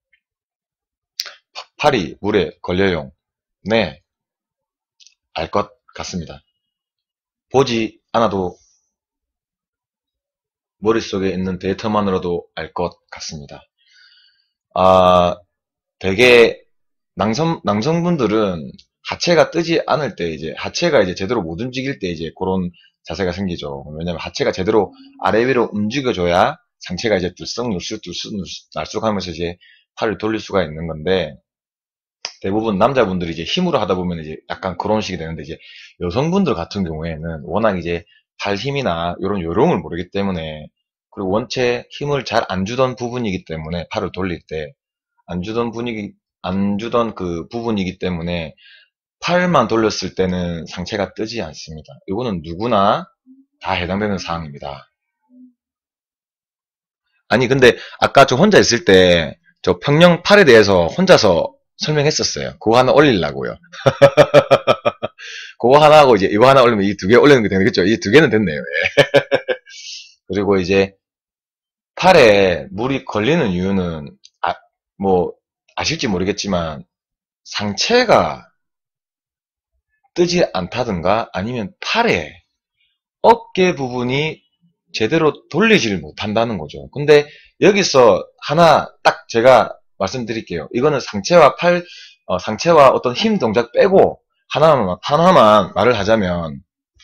팔이 물에 걸려요. 네, 알 것 같습니다. 보지 않아도 머릿속에 있는 데이터만으로도 알 것 같습니다. 아, 되게 남성, 남성분들은 하체가 뜨지 않을 때 이제 하체가 이제 제대로 못 움직일 때 이제 그런 자세가 생기죠. 왜냐면 하체가 제대로 아래 위로 움직여줘야 상체가 이제 들썩 들썩 날쑥 하면서 이제 팔을 돌릴 수가 있는 건데, 대부분 남자분들이 이제 힘으로 하다 보면 이제 약간 그런 식이 되는데, 이제 여성분들 같은 경우에는 워낙 이제 팔 힘이나 이런 요령을 모르기 때문에, 그리고 원체 힘을 잘 안 주던 부분이기 때문에 팔을 돌릴 때 안 주던 분위기 안 주던 그 부분이기 때문에 팔만 돌렸을 때는 상체가 뜨지 않습니다. 이거는 누구나 다 해당되는 사항입니다. 아니 근데 아까 저 혼자 있을 때 저 평영 팔에 대해서 혼자서 설명했었어요. 그거 하나 올리려고요. 그거 하나 하고 이제 이거 하나 올리면 이 두 개 올리는 게 되겠죠. 이 두 개는 됐네요. 예. 그리고 이제 팔에 물이 걸리는 이유는 아, 뭐 아실지 모르겠지만 상체가 뜨지 않다든가 아니면 팔에 어깨 부분이 제대로 돌리지를 못한다는 거죠. 근데 여기서 하나 딱 제가 말씀드릴게요. 이거는 상체와 팔, 어, 상체와 어떤 힘 동작 빼고 하나만, 하나만 말을 하자면,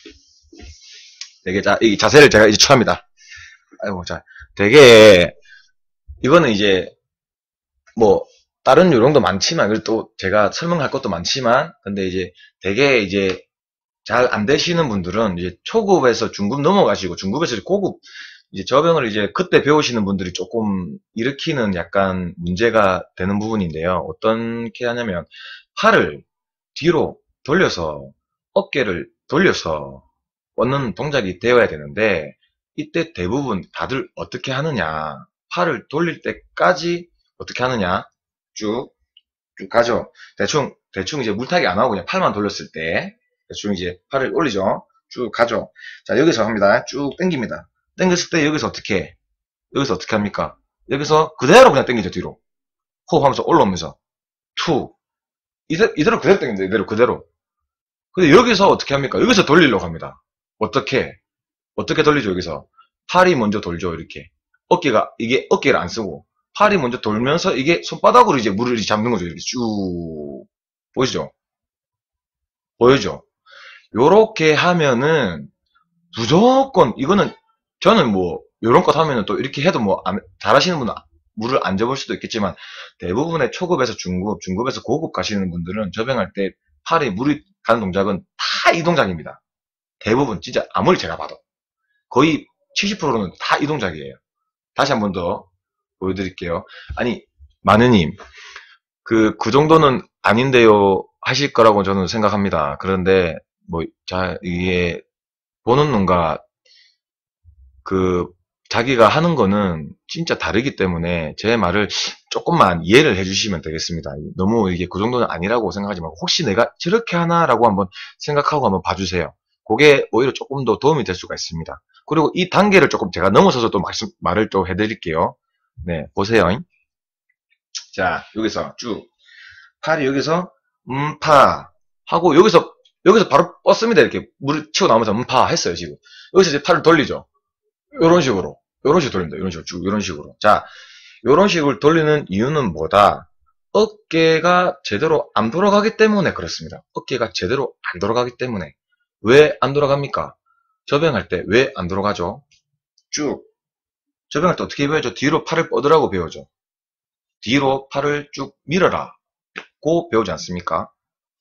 되게 자, 이 자세를 제가 이제 취합니다. 아이고, 자, 되게, 이거는 이제, 뭐, 다른 요령도 많지만, 그리고 또 제가 설명할 것도 많지만, 근데 이제 되게 이제 잘 안 되시는 분들은 이제 초급에서 중급 넘어가시고 중급에서 고급 이제 저병을 이제 그때 배우시는 분들이 조금 일으키는 약간 문제가 되는 부분인데요. 어떻게 하냐면 팔을 뒤로 돌려서 어깨를 돌려서 뻗는 동작이 되어야 되는데, 이때 대부분 다들 어떻게 하느냐, 팔을 돌릴 때까지 어떻게 하느냐, 쭉 쭉 가죠. 대충, 대충 이제 물타기 안 하고 그냥 팔만 돌렸을 때, 대충 이제 팔을 올리죠. 쭉 가죠. 자, 여기서 합니다. 쭉 당깁니다. 당겼을 때 여기서 어떻게 해? 여기서 어떻게 합니까? 여기서 그대로 그냥 당기죠, 뒤로. 호흡하면서 올라오면서. 투. 이대, 이대로 그대로 당깁니다. 이대로 그대로. 근데 여기서 어떻게 합니까? 여기서 돌리려고 합니다. 어떻게? 어떻게 돌리죠, 여기서? 팔이 먼저 돌죠, 이렇게. 어깨가, 이게 어깨를 안 쓰고, 팔이 먼저 돌면서 이게 손바닥으로 이제 물을 잡는 거죠, 이렇게 쭉. 보이시죠? 보이죠? 요렇게 하면은, 무조건, 이거는, 저는 뭐, 요런 것 하면은 또 이렇게 해도 뭐, 안- 잘하시는 분은 물을 안 접을 수도 있겠지만, 대부분의 초급에서 중급, 중급에서 고급 가시는 분들은 저병할 때 팔에 물이 가는 동작은 다 이 동작입니다. 대부분, 진짜 아무리 제가 봐도. 거의 칠십 퍼센트는 다 이 동작이에요. 다시 한 번 더 보여드릴게요. 아니, 마느님, 그, 그 정도는 아닌데요 하실 거라고 저는 생각합니다. 그런데, 뭐, 자, 이게, 보는 눈과 그, 자기가 하는 거는 진짜 다르기 때문에 제 말을 조금만 이해를 해주시면 되겠습니다. 너무 이게 그 정도는 아니라고 생각하지 말고, 혹시 내가 저렇게 하나라고 한번 생각하고 한번 봐주세요. 그게 오히려 조금 더 도움이 될 수가 있습니다. 그리고 이 단계를 조금 제가 넘어서서 또 말씀, 말을 또 해드릴게요. 네, 보세요. 자, 여기서 쭉. 팔이 여기서, 음파. 하고, 여기서, 여기서 바로 뻗습니다. 이렇게 물을 치고 나오면서 음파 했어요, 지금. 여기서 이제 팔을 돌리죠. 요런 식으로. 요런 식으로 돌립니다. 요런 식으로. 쭉, 요런 식으로. 자, 요런 식으로 돌리는 이유는 뭐다? 어깨가 제대로 안 돌아가기 때문에 그렇습니다. 어깨가 제대로 안 돌아가기 때문에. 왜 안 돌아갑니까? 저병할 때 왜 안 돌아가죠? 쭉. 저병할 때 어떻게 배워야죠? 뒤로 팔을 뻗으라고 배워죠. 뒤로 팔을 쭉 밀어라 고 배우지 않습니까?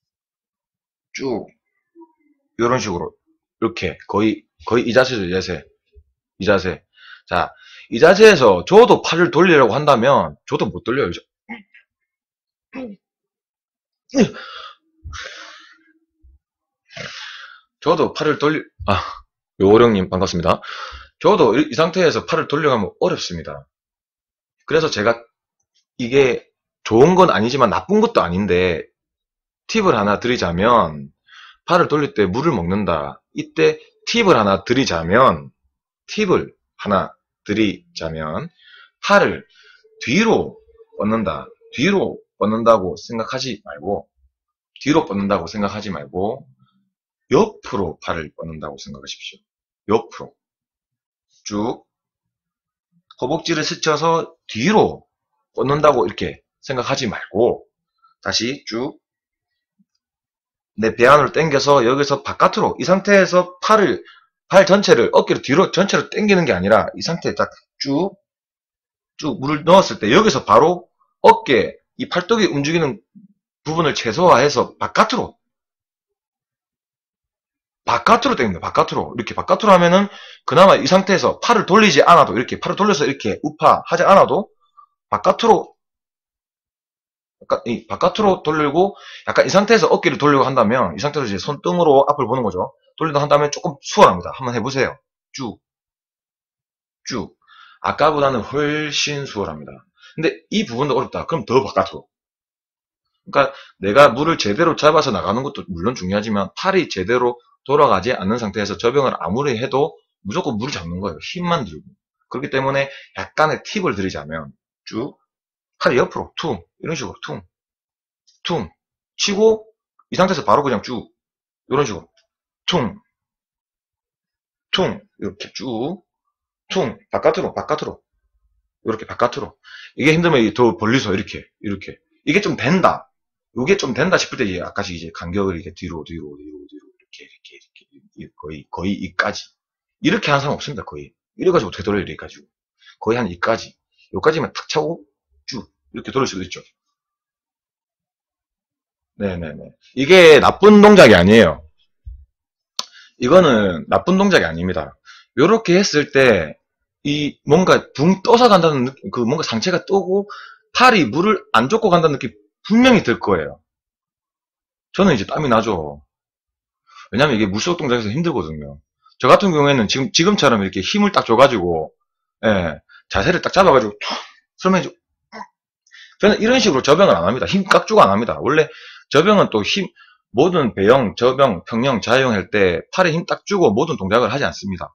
쭉 이런 식으로 이렇게 거의 거의 이 자세죠. 이 자세. 이 자세. 자, 이 자세에서 저도 팔을 돌리려고 한다면 저도 못 돌려요. 저도 팔을 돌리 아, 요호령님 반갑습니다. 저도 이, 이 상태에서 팔을 돌려가면 어렵습니다. 그래서 제가 이게 좋은 건 아니지만 나쁜 것도 아닌데 팁을 하나 드리자면 팔을 돌릴 때 물을 먹는다. 이때 팁을 하나 드리자면 팁을 하나 드리자면 팔을 뒤로 뻗는다. 뒤로 뻗는다고 생각하지 말고 뒤로 뻗는다고 생각하지 말고 옆으로 팔을 뻗는다고 생각하십시오. 옆으로 쭉 허벅지를 스쳐서 뒤로 뻗는다고 이렇게 생각하지 말고 다시 쭉 내 배 안으로 당겨서 여기서 바깥으로 이 상태에서 팔을 팔 전체를 어깨를 뒤로 전체로 당기는 게 아니라 이 상태에 딱 쭉 쭉 물을 넣었을 때 여기서 바로 어깨 이 팔뚝이 움직이는 부분을 최소화해서 바깥으로 바깥으로 당깁니다. 바깥으로 이렇게 바깥으로 하면은 그나마 이 상태에서 팔을 돌리지 않아도 이렇게 팔을 돌려서 이렇게 우파 하지 않아도 바깥으로 약간 이 바깥으로 돌리고 약간 이 상태에서 어깨를 돌리고 한다면 이 상태에서 이제 손등으로 앞을 보는 거죠. 돌리고 한다면 조금 수월합니다. 한번 해보세요. 쭉, 쭉. 아까보다는 훨씬 수월합니다. 근데 이 부분도 어렵다. 그럼 더 바깥으로. 그러니까 내가 물을 제대로 잡아서 나가는 것도 물론 중요하지만 팔이 제대로 돌아가지 않는 상태에서 접영을 아무리 해도 무조건 물을 잡는 거예요. 힘만 들고. 그렇기 때문에 약간의 팁을 드리자면 쭉 팔이 옆으로 퉁 이런 식으로 퉁 퉁 치고 이 상태에서 바로 그냥 쭉 이런 식으로 퉁 퉁 이렇게 쭉 퉁 바깥으로 바깥으로 이렇게 바깥으로 이게 힘들면 더 벌리서 이렇게 이렇게 이게 좀 된다 이게 좀 된다 싶을 때 이제 아까씩 이제 간격을 이렇게 뒤로 뒤로 뒤로 뒤로 이렇게 이렇게 이렇게 거의 거의 이까지 이렇게 하는 사람 없습니다. 거의 이래가지고 어떻게 돌려요? 이래가지고 거의 한 이까지 여기까지만 탁 차고 쭉 이렇게 돌릴 수도 있죠. 네네네. 이게 나쁜 동작이 아니에요. 이거는 나쁜 동작이 아닙니다. 요렇게 했을 때, 이 뭔가 붕 떠서 간다는 느낌, 그 뭔가 상체가 뜨고 팔이 물을 안 쫓고 간다는 느낌 분명히 들 거예요. 저는 이제 땀이 나죠. 왜냐면 이게 물속 동작에서 힘들거든요. 저 같은 경우에는 지금, 지금처럼 이렇게 힘을 딱 줘가지고, 예, 자세를 딱 잡아가지고, 툭, 설명해줘. 저는 이런 식으로 접영을 안 합니다. 힘 깍주고 안 합니다. 원래 접영은 또 힘, 모든 배영, 접영, 평영, 자영 할 때 팔에 힘 딱 주고 모든 동작을 하지 않습니다.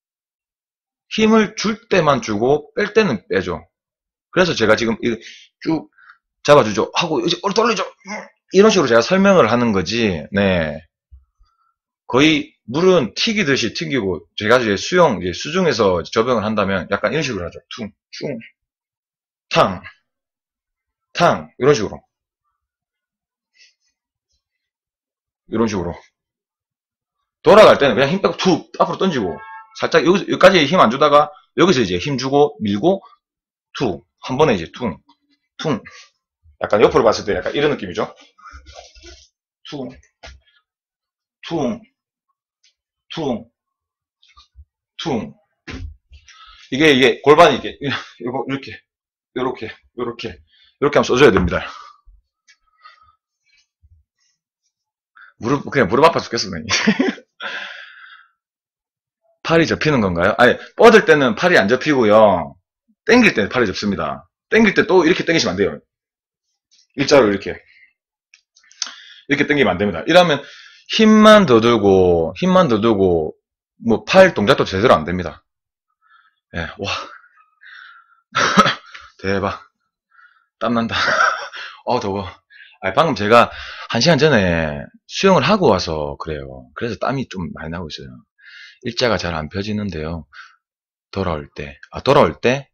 힘을 줄 때만 주고 뺄 때는 빼죠. 그래서 제가 지금 쭉 잡아주죠. 하고 이제 돌리죠. 이런 식으로 제가 설명을 하는 거지. 네. 거의 물은 튀기듯이 튀기고 제가 이제 수영, 이제 수중에서 접영을 한다면 약간 이런 식으로 하죠. 퉁, 퉁, 탕, 탕 이런 식으로. 이런 식으로. 돌아갈 때는 그냥 힘 빼고 툭 앞으로 던지고 살짝 여기서, 여기까지 힘 안 주다가 여기서 이제 힘 주고 밀고 툭 한 번에 이제 퉁 퉁 약간 옆으로 봤을 때 약간 이런 느낌이죠. 퉁 퉁 퉁 퉁 이게 이게 골반이 이게 이거 이렇게 이렇게 이렇게 이렇게 하면 써줘야 됩니다. 무릎 그냥 무릎 아파 죽겠어. 팔이 접히는 건가요? 아니, 뻗을 때는 팔이 안 접히고요. 당길 때 팔이 접습니다. 당길 때 또 이렇게 당기시면 안 돼요. 일자로 이렇게. 이렇게 당기면 안 됩니다. 이러면 힘만 더 들고, 힘만 더 들고, 뭐, 팔 동작도 제대로 안 됩니다. 예, 와. 대박. 땀난다. 어, 더워. 아, 방금 제가 한 시간 전에 수영을 하고 와서 그래요. 그래서 땀이 좀 많이 나고 있어요. 일자가 잘 안 펴지는데요. 돌아올 때. 아, 돌아올 때?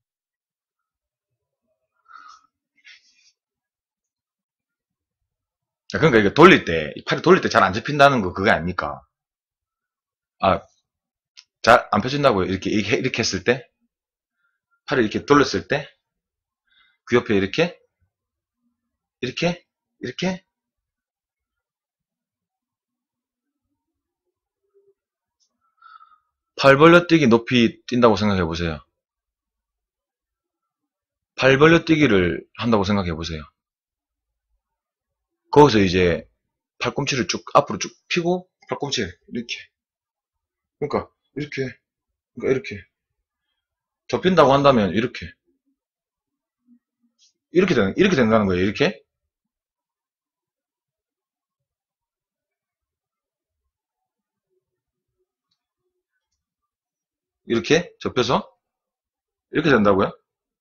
그러니까 이게 돌릴 때, 팔이 돌릴 때 잘 안 접힌다는 거 그거 아닙니까? 아, 잘 안 펴진다고요? 이렇게, 이렇게, 이렇게 했을 때? 팔을 이렇게 돌렸을 때? 그 옆에 이렇게, 이렇게, 이렇게. 팔 벌려뛰기 높이 뛴다고 생각해 보세요. 팔 벌려뛰기를 한다고 생각해 보세요. 거기서 이제 팔꿈치를 쭉 앞으로 쭉 펴고 팔꿈치 이렇게. 그러니까 이렇게, 그러니까 이렇게 접힌다고 한다면 이렇게, 이렇게 되는, 이렇게 된다는 거예요. 이렇게, 이렇게 접혀서 이렇게 된다고요?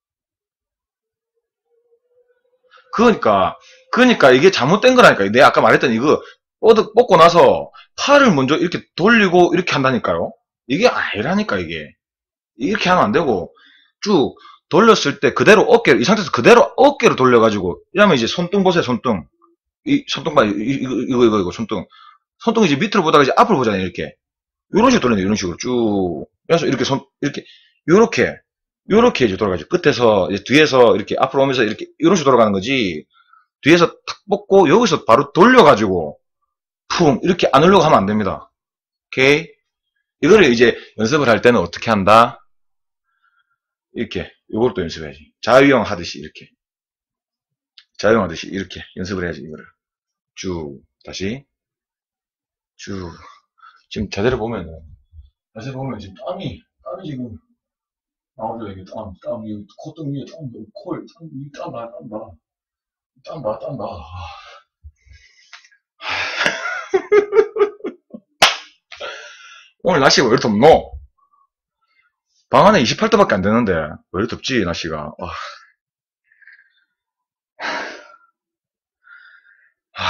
그러니까, 그러니까 이게 잘못된 거라니까. 내가 아까 말했던 이거 뻗, 뻗고 나서 팔을 먼저 이렇게 돌리고 이렇게 한다니까요. 이게 아니라니까 이게. 이렇게 하면 안 되고 쭉 돌렸을 때 그대로 어깨를 이 상태에서 그대로 어깨로 돌려가지고 이러면 이제 손등 보세요. 손등. 이 손등 봐. 이- 이거 이거 이거 이거 손등. 손등이 이제 밑으로 보다가 이제 앞으로 보잖아요. 이렇게. 이런 식으로 돌리네. 이런 식으로 쭉. 그래서 이렇게 손 이렇게 요렇게 요렇게 이제 돌아가죠. 끝에서 이제 뒤에서 이렇게 앞으로 오면서 이렇게 이런 식으로 돌아가는 거지. 뒤에서 탁 뽑고 여기서 바로 돌려가지고 쿵 이렇게 안 하려고 하면 안 됩니다. 오케이? 이거를 이제 연습을 할 때는 어떻게 한다? 이렇게 요걸 또 연습해야지. 자유형 하듯이 이렇게 자유형 하듯이 이렇게 연습을 해야지. 이거를 쭉 다시 쭉 지금 자세를 보면은 자세히 보면 지금 땀이 땀이 지금 나오죠. 이게 땀, 땀, 이 콧등 위에 땀, 콜, 땀, 이 땀 나, 땀 나, 땀 나, 땀 나. 오늘 날씨가 왜 이렇게 덥노? 방 안에 이십팔 도밖에 안 되는데 왜 이렇게 덥지 날씨가? 아, 아,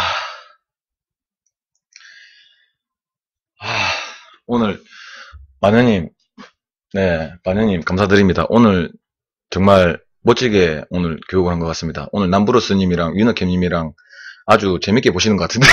아, 오늘 마녀님, 네, 마녀님 감사드립니다. 오늘 정말 멋지게 오늘 교육을 한 것 같습니다. 오늘 남브로스님이랑 위너캠님이랑 아주 재밌게 보시는 것 같은데,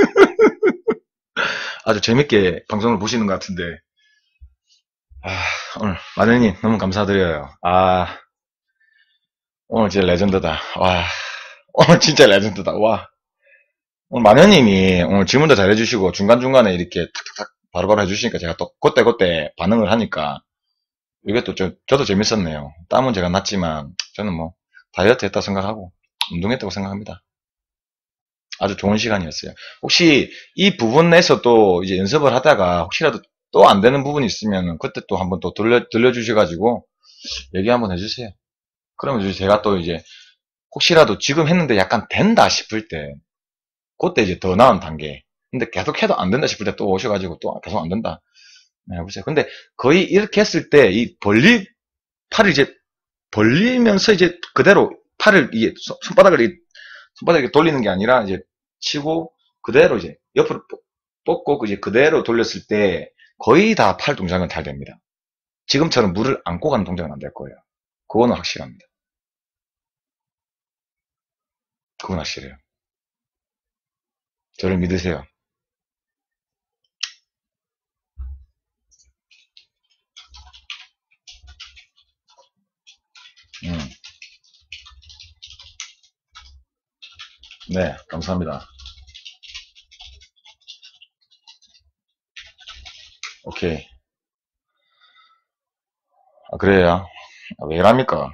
아주 재밌게 방송을 보시는 것 같은데, 아, 오늘 마녀님 너무 감사드려요. 아, 오늘 진짜 레전드다. 와, 오늘 진짜 레전드다. 와, 오늘 마녀님이 오늘 질문도 잘해주시고 중간중간에 이렇게 탁탁탁 바로바로 해주시니까 제가 또 그때그때 반응을 하니까 이게 또 저, 저도 재밌었네요. 땀은 제가 났지만 저는 뭐 다이어트 했다 생각하고 운동했다고 생각합니다. 아주 좋은 시간이었어요. 혹시 이 부분에서 또 이제 연습을 하다가 혹시라도 또 안 되는 부분이 있으면 그때 또 한번 또 들려, 들려주셔가지고 얘기 한번 해주세요. 그러면 이제 제가 또 이제 혹시라도 지금 했는데 약간 된다 싶을 때 그때 이제 더 나은 단계. 근데 계속 해도 안 된다 싶을 때 또 오셔가지고 또 계속 안 된다. 네, 해보세요. 근데 거의 이렇게 했을 때 이 벌리, 팔을 이제 벌리면서 이제 그대로 팔을 이게 손- 손바닥을 이- 손바닥에 돌리는 게 아니라 이제 치고 그대로 이제 옆으로 뻗- 뻗고 이제 그대로 돌렸을 때 거의 다 팔 동작은 잘 됩니다. 지금처럼 물을 안고 가는 동작은 안 될 거예요. 그거는 확실합니다. 그건 확실해요. 저를 믿으세요. 음, 네, 감사합니다. 오케이. 아, 그래요. 아, 왜 이랍니까?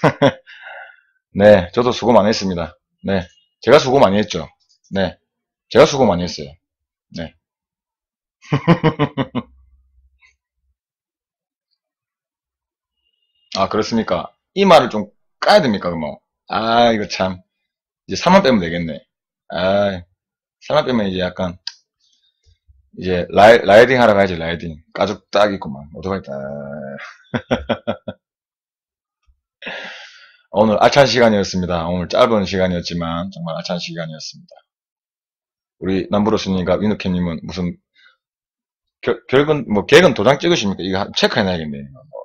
네, 저도 수고 많이 했습니다. 네, 제가 수고 많이 했죠. 네, 제가 수고 많이 했어요. 네. 아, 그렇습니까? 이 말을 좀 까야 됩니까, 그럼? 아, 이거 참. 이제 살만 빼면 되겠네. 아, 살만 빼면 이제 약간, 이제 라이, 라이딩 하러 가야지, 라이딩. 가죽 딱 있구만. 오토바이 딱. 오늘 알찬 시간이었습니다. 오늘 짧은 시간이었지만, 정말 알찬 시간이었습니다. 우리 남부로스님과 위누케님은 무슨, 결, 결국은, 뭐, 계획은 도장 찍으십니까? 이거 체크해놔야겠네.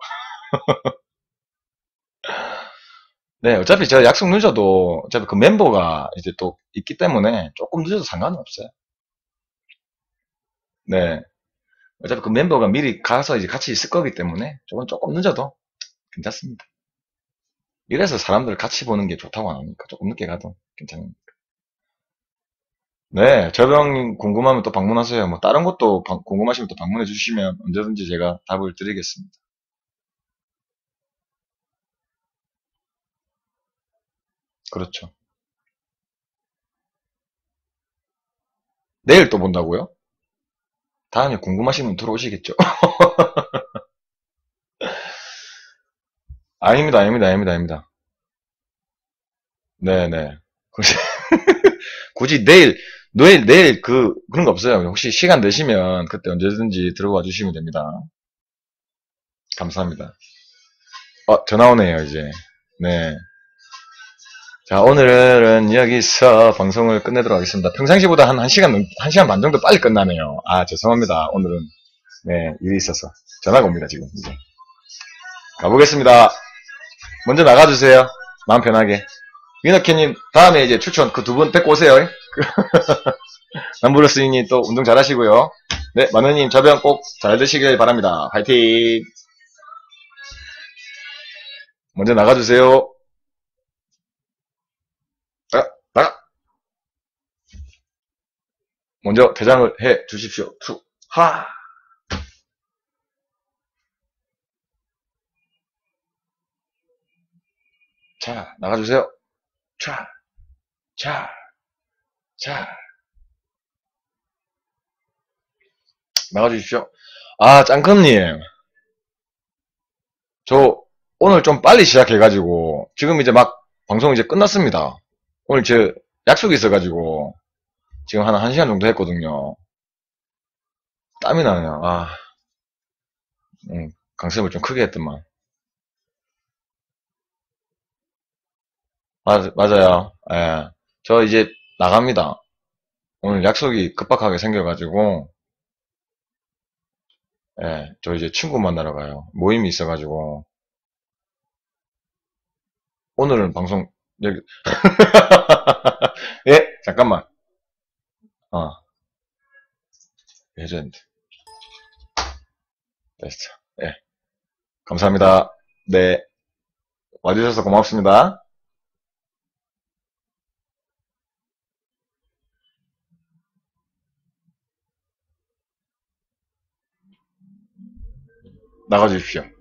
네, 어차피 제가 약속 늦어도, 어차피 그 멤버가 이제 또 있기 때문에 조금 늦어도 상관은 없어요. 네. 어차피 그 멤버가 미리 가서 이제 같이 있을 거기 때문에 조금, 조금 늦어도 괜찮습니다. 이래서 사람들 같이 보는 게 좋다고 안 합니까? 조금 늦게 가도 괜찮은. 네, 저병 궁금하면 또 방문하세요. 뭐 다른 것도 방- 궁금하시면 또 방문해 주시면 언제든지 제가 답을 드리겠습니다. 그렇죠. 내일 또 본다고요? 다음에 궁금하시면 들어오시겠죠? 아닙니다, 아닙니다, 아닙니다, 아닙니다. 네네. 굳이, 굳이 내일, 내일, 내일 그, 그런 거 없어요. 혹시 시간 되시면 그때 언제든지 들어와 주시면 됩니다. 감사합니다. 어, 전화 오네요, 이제. 네. 자, 오늘은 여기서 방송을 끝내도록 하겠습니다. 평상시보다 한 1시간, 한 시간 반 정도 빨리 끝나네요. 아, 죄송합니다. 오늘은, 네, 일이 있어서. 전화가 옵니다, 지금. 이제. 가보겠습니다. 먼저 나가주세요. 마음 편하게. 위너키님, 다음에 이제 추천 그 두 분 뵙고 오세요. 남부르스님 또 운동 잘 하시고요. 네, 마누님 저병 꼭 잘 되시길 바랍니다. 화이팅! 먼저 나가주세요. 나가, 나가! 먼저 대장을 해 주십시오. 투, 하! 자, 나가주세요. 자, 자, 자, 나가주십시오. 아, 짱크님. 저 오늘 좀 빨리 시작해가지고, 지금 이제 막 방송 이제 끝났습니다. 오늘 제 약속이 있어가지고, 지금 한 1시간 정도 했거든요. 땀이 나네요. 아, 음, 강습을 좀 크게 했더만. 맞, 맞아요. 예. 저 이제 나갑니다. 오늘 약속이 급박하게 생겨가지고, 예, 저 이제 친구 만나러 가요. 모임이 있어가지고, 오늘은 방송, 여기, 예, 잠깐만. 어, 예전인데. 됐어. 예, 감사합니다. 네, 와주셔서 고맙습니다. 나가주십시오.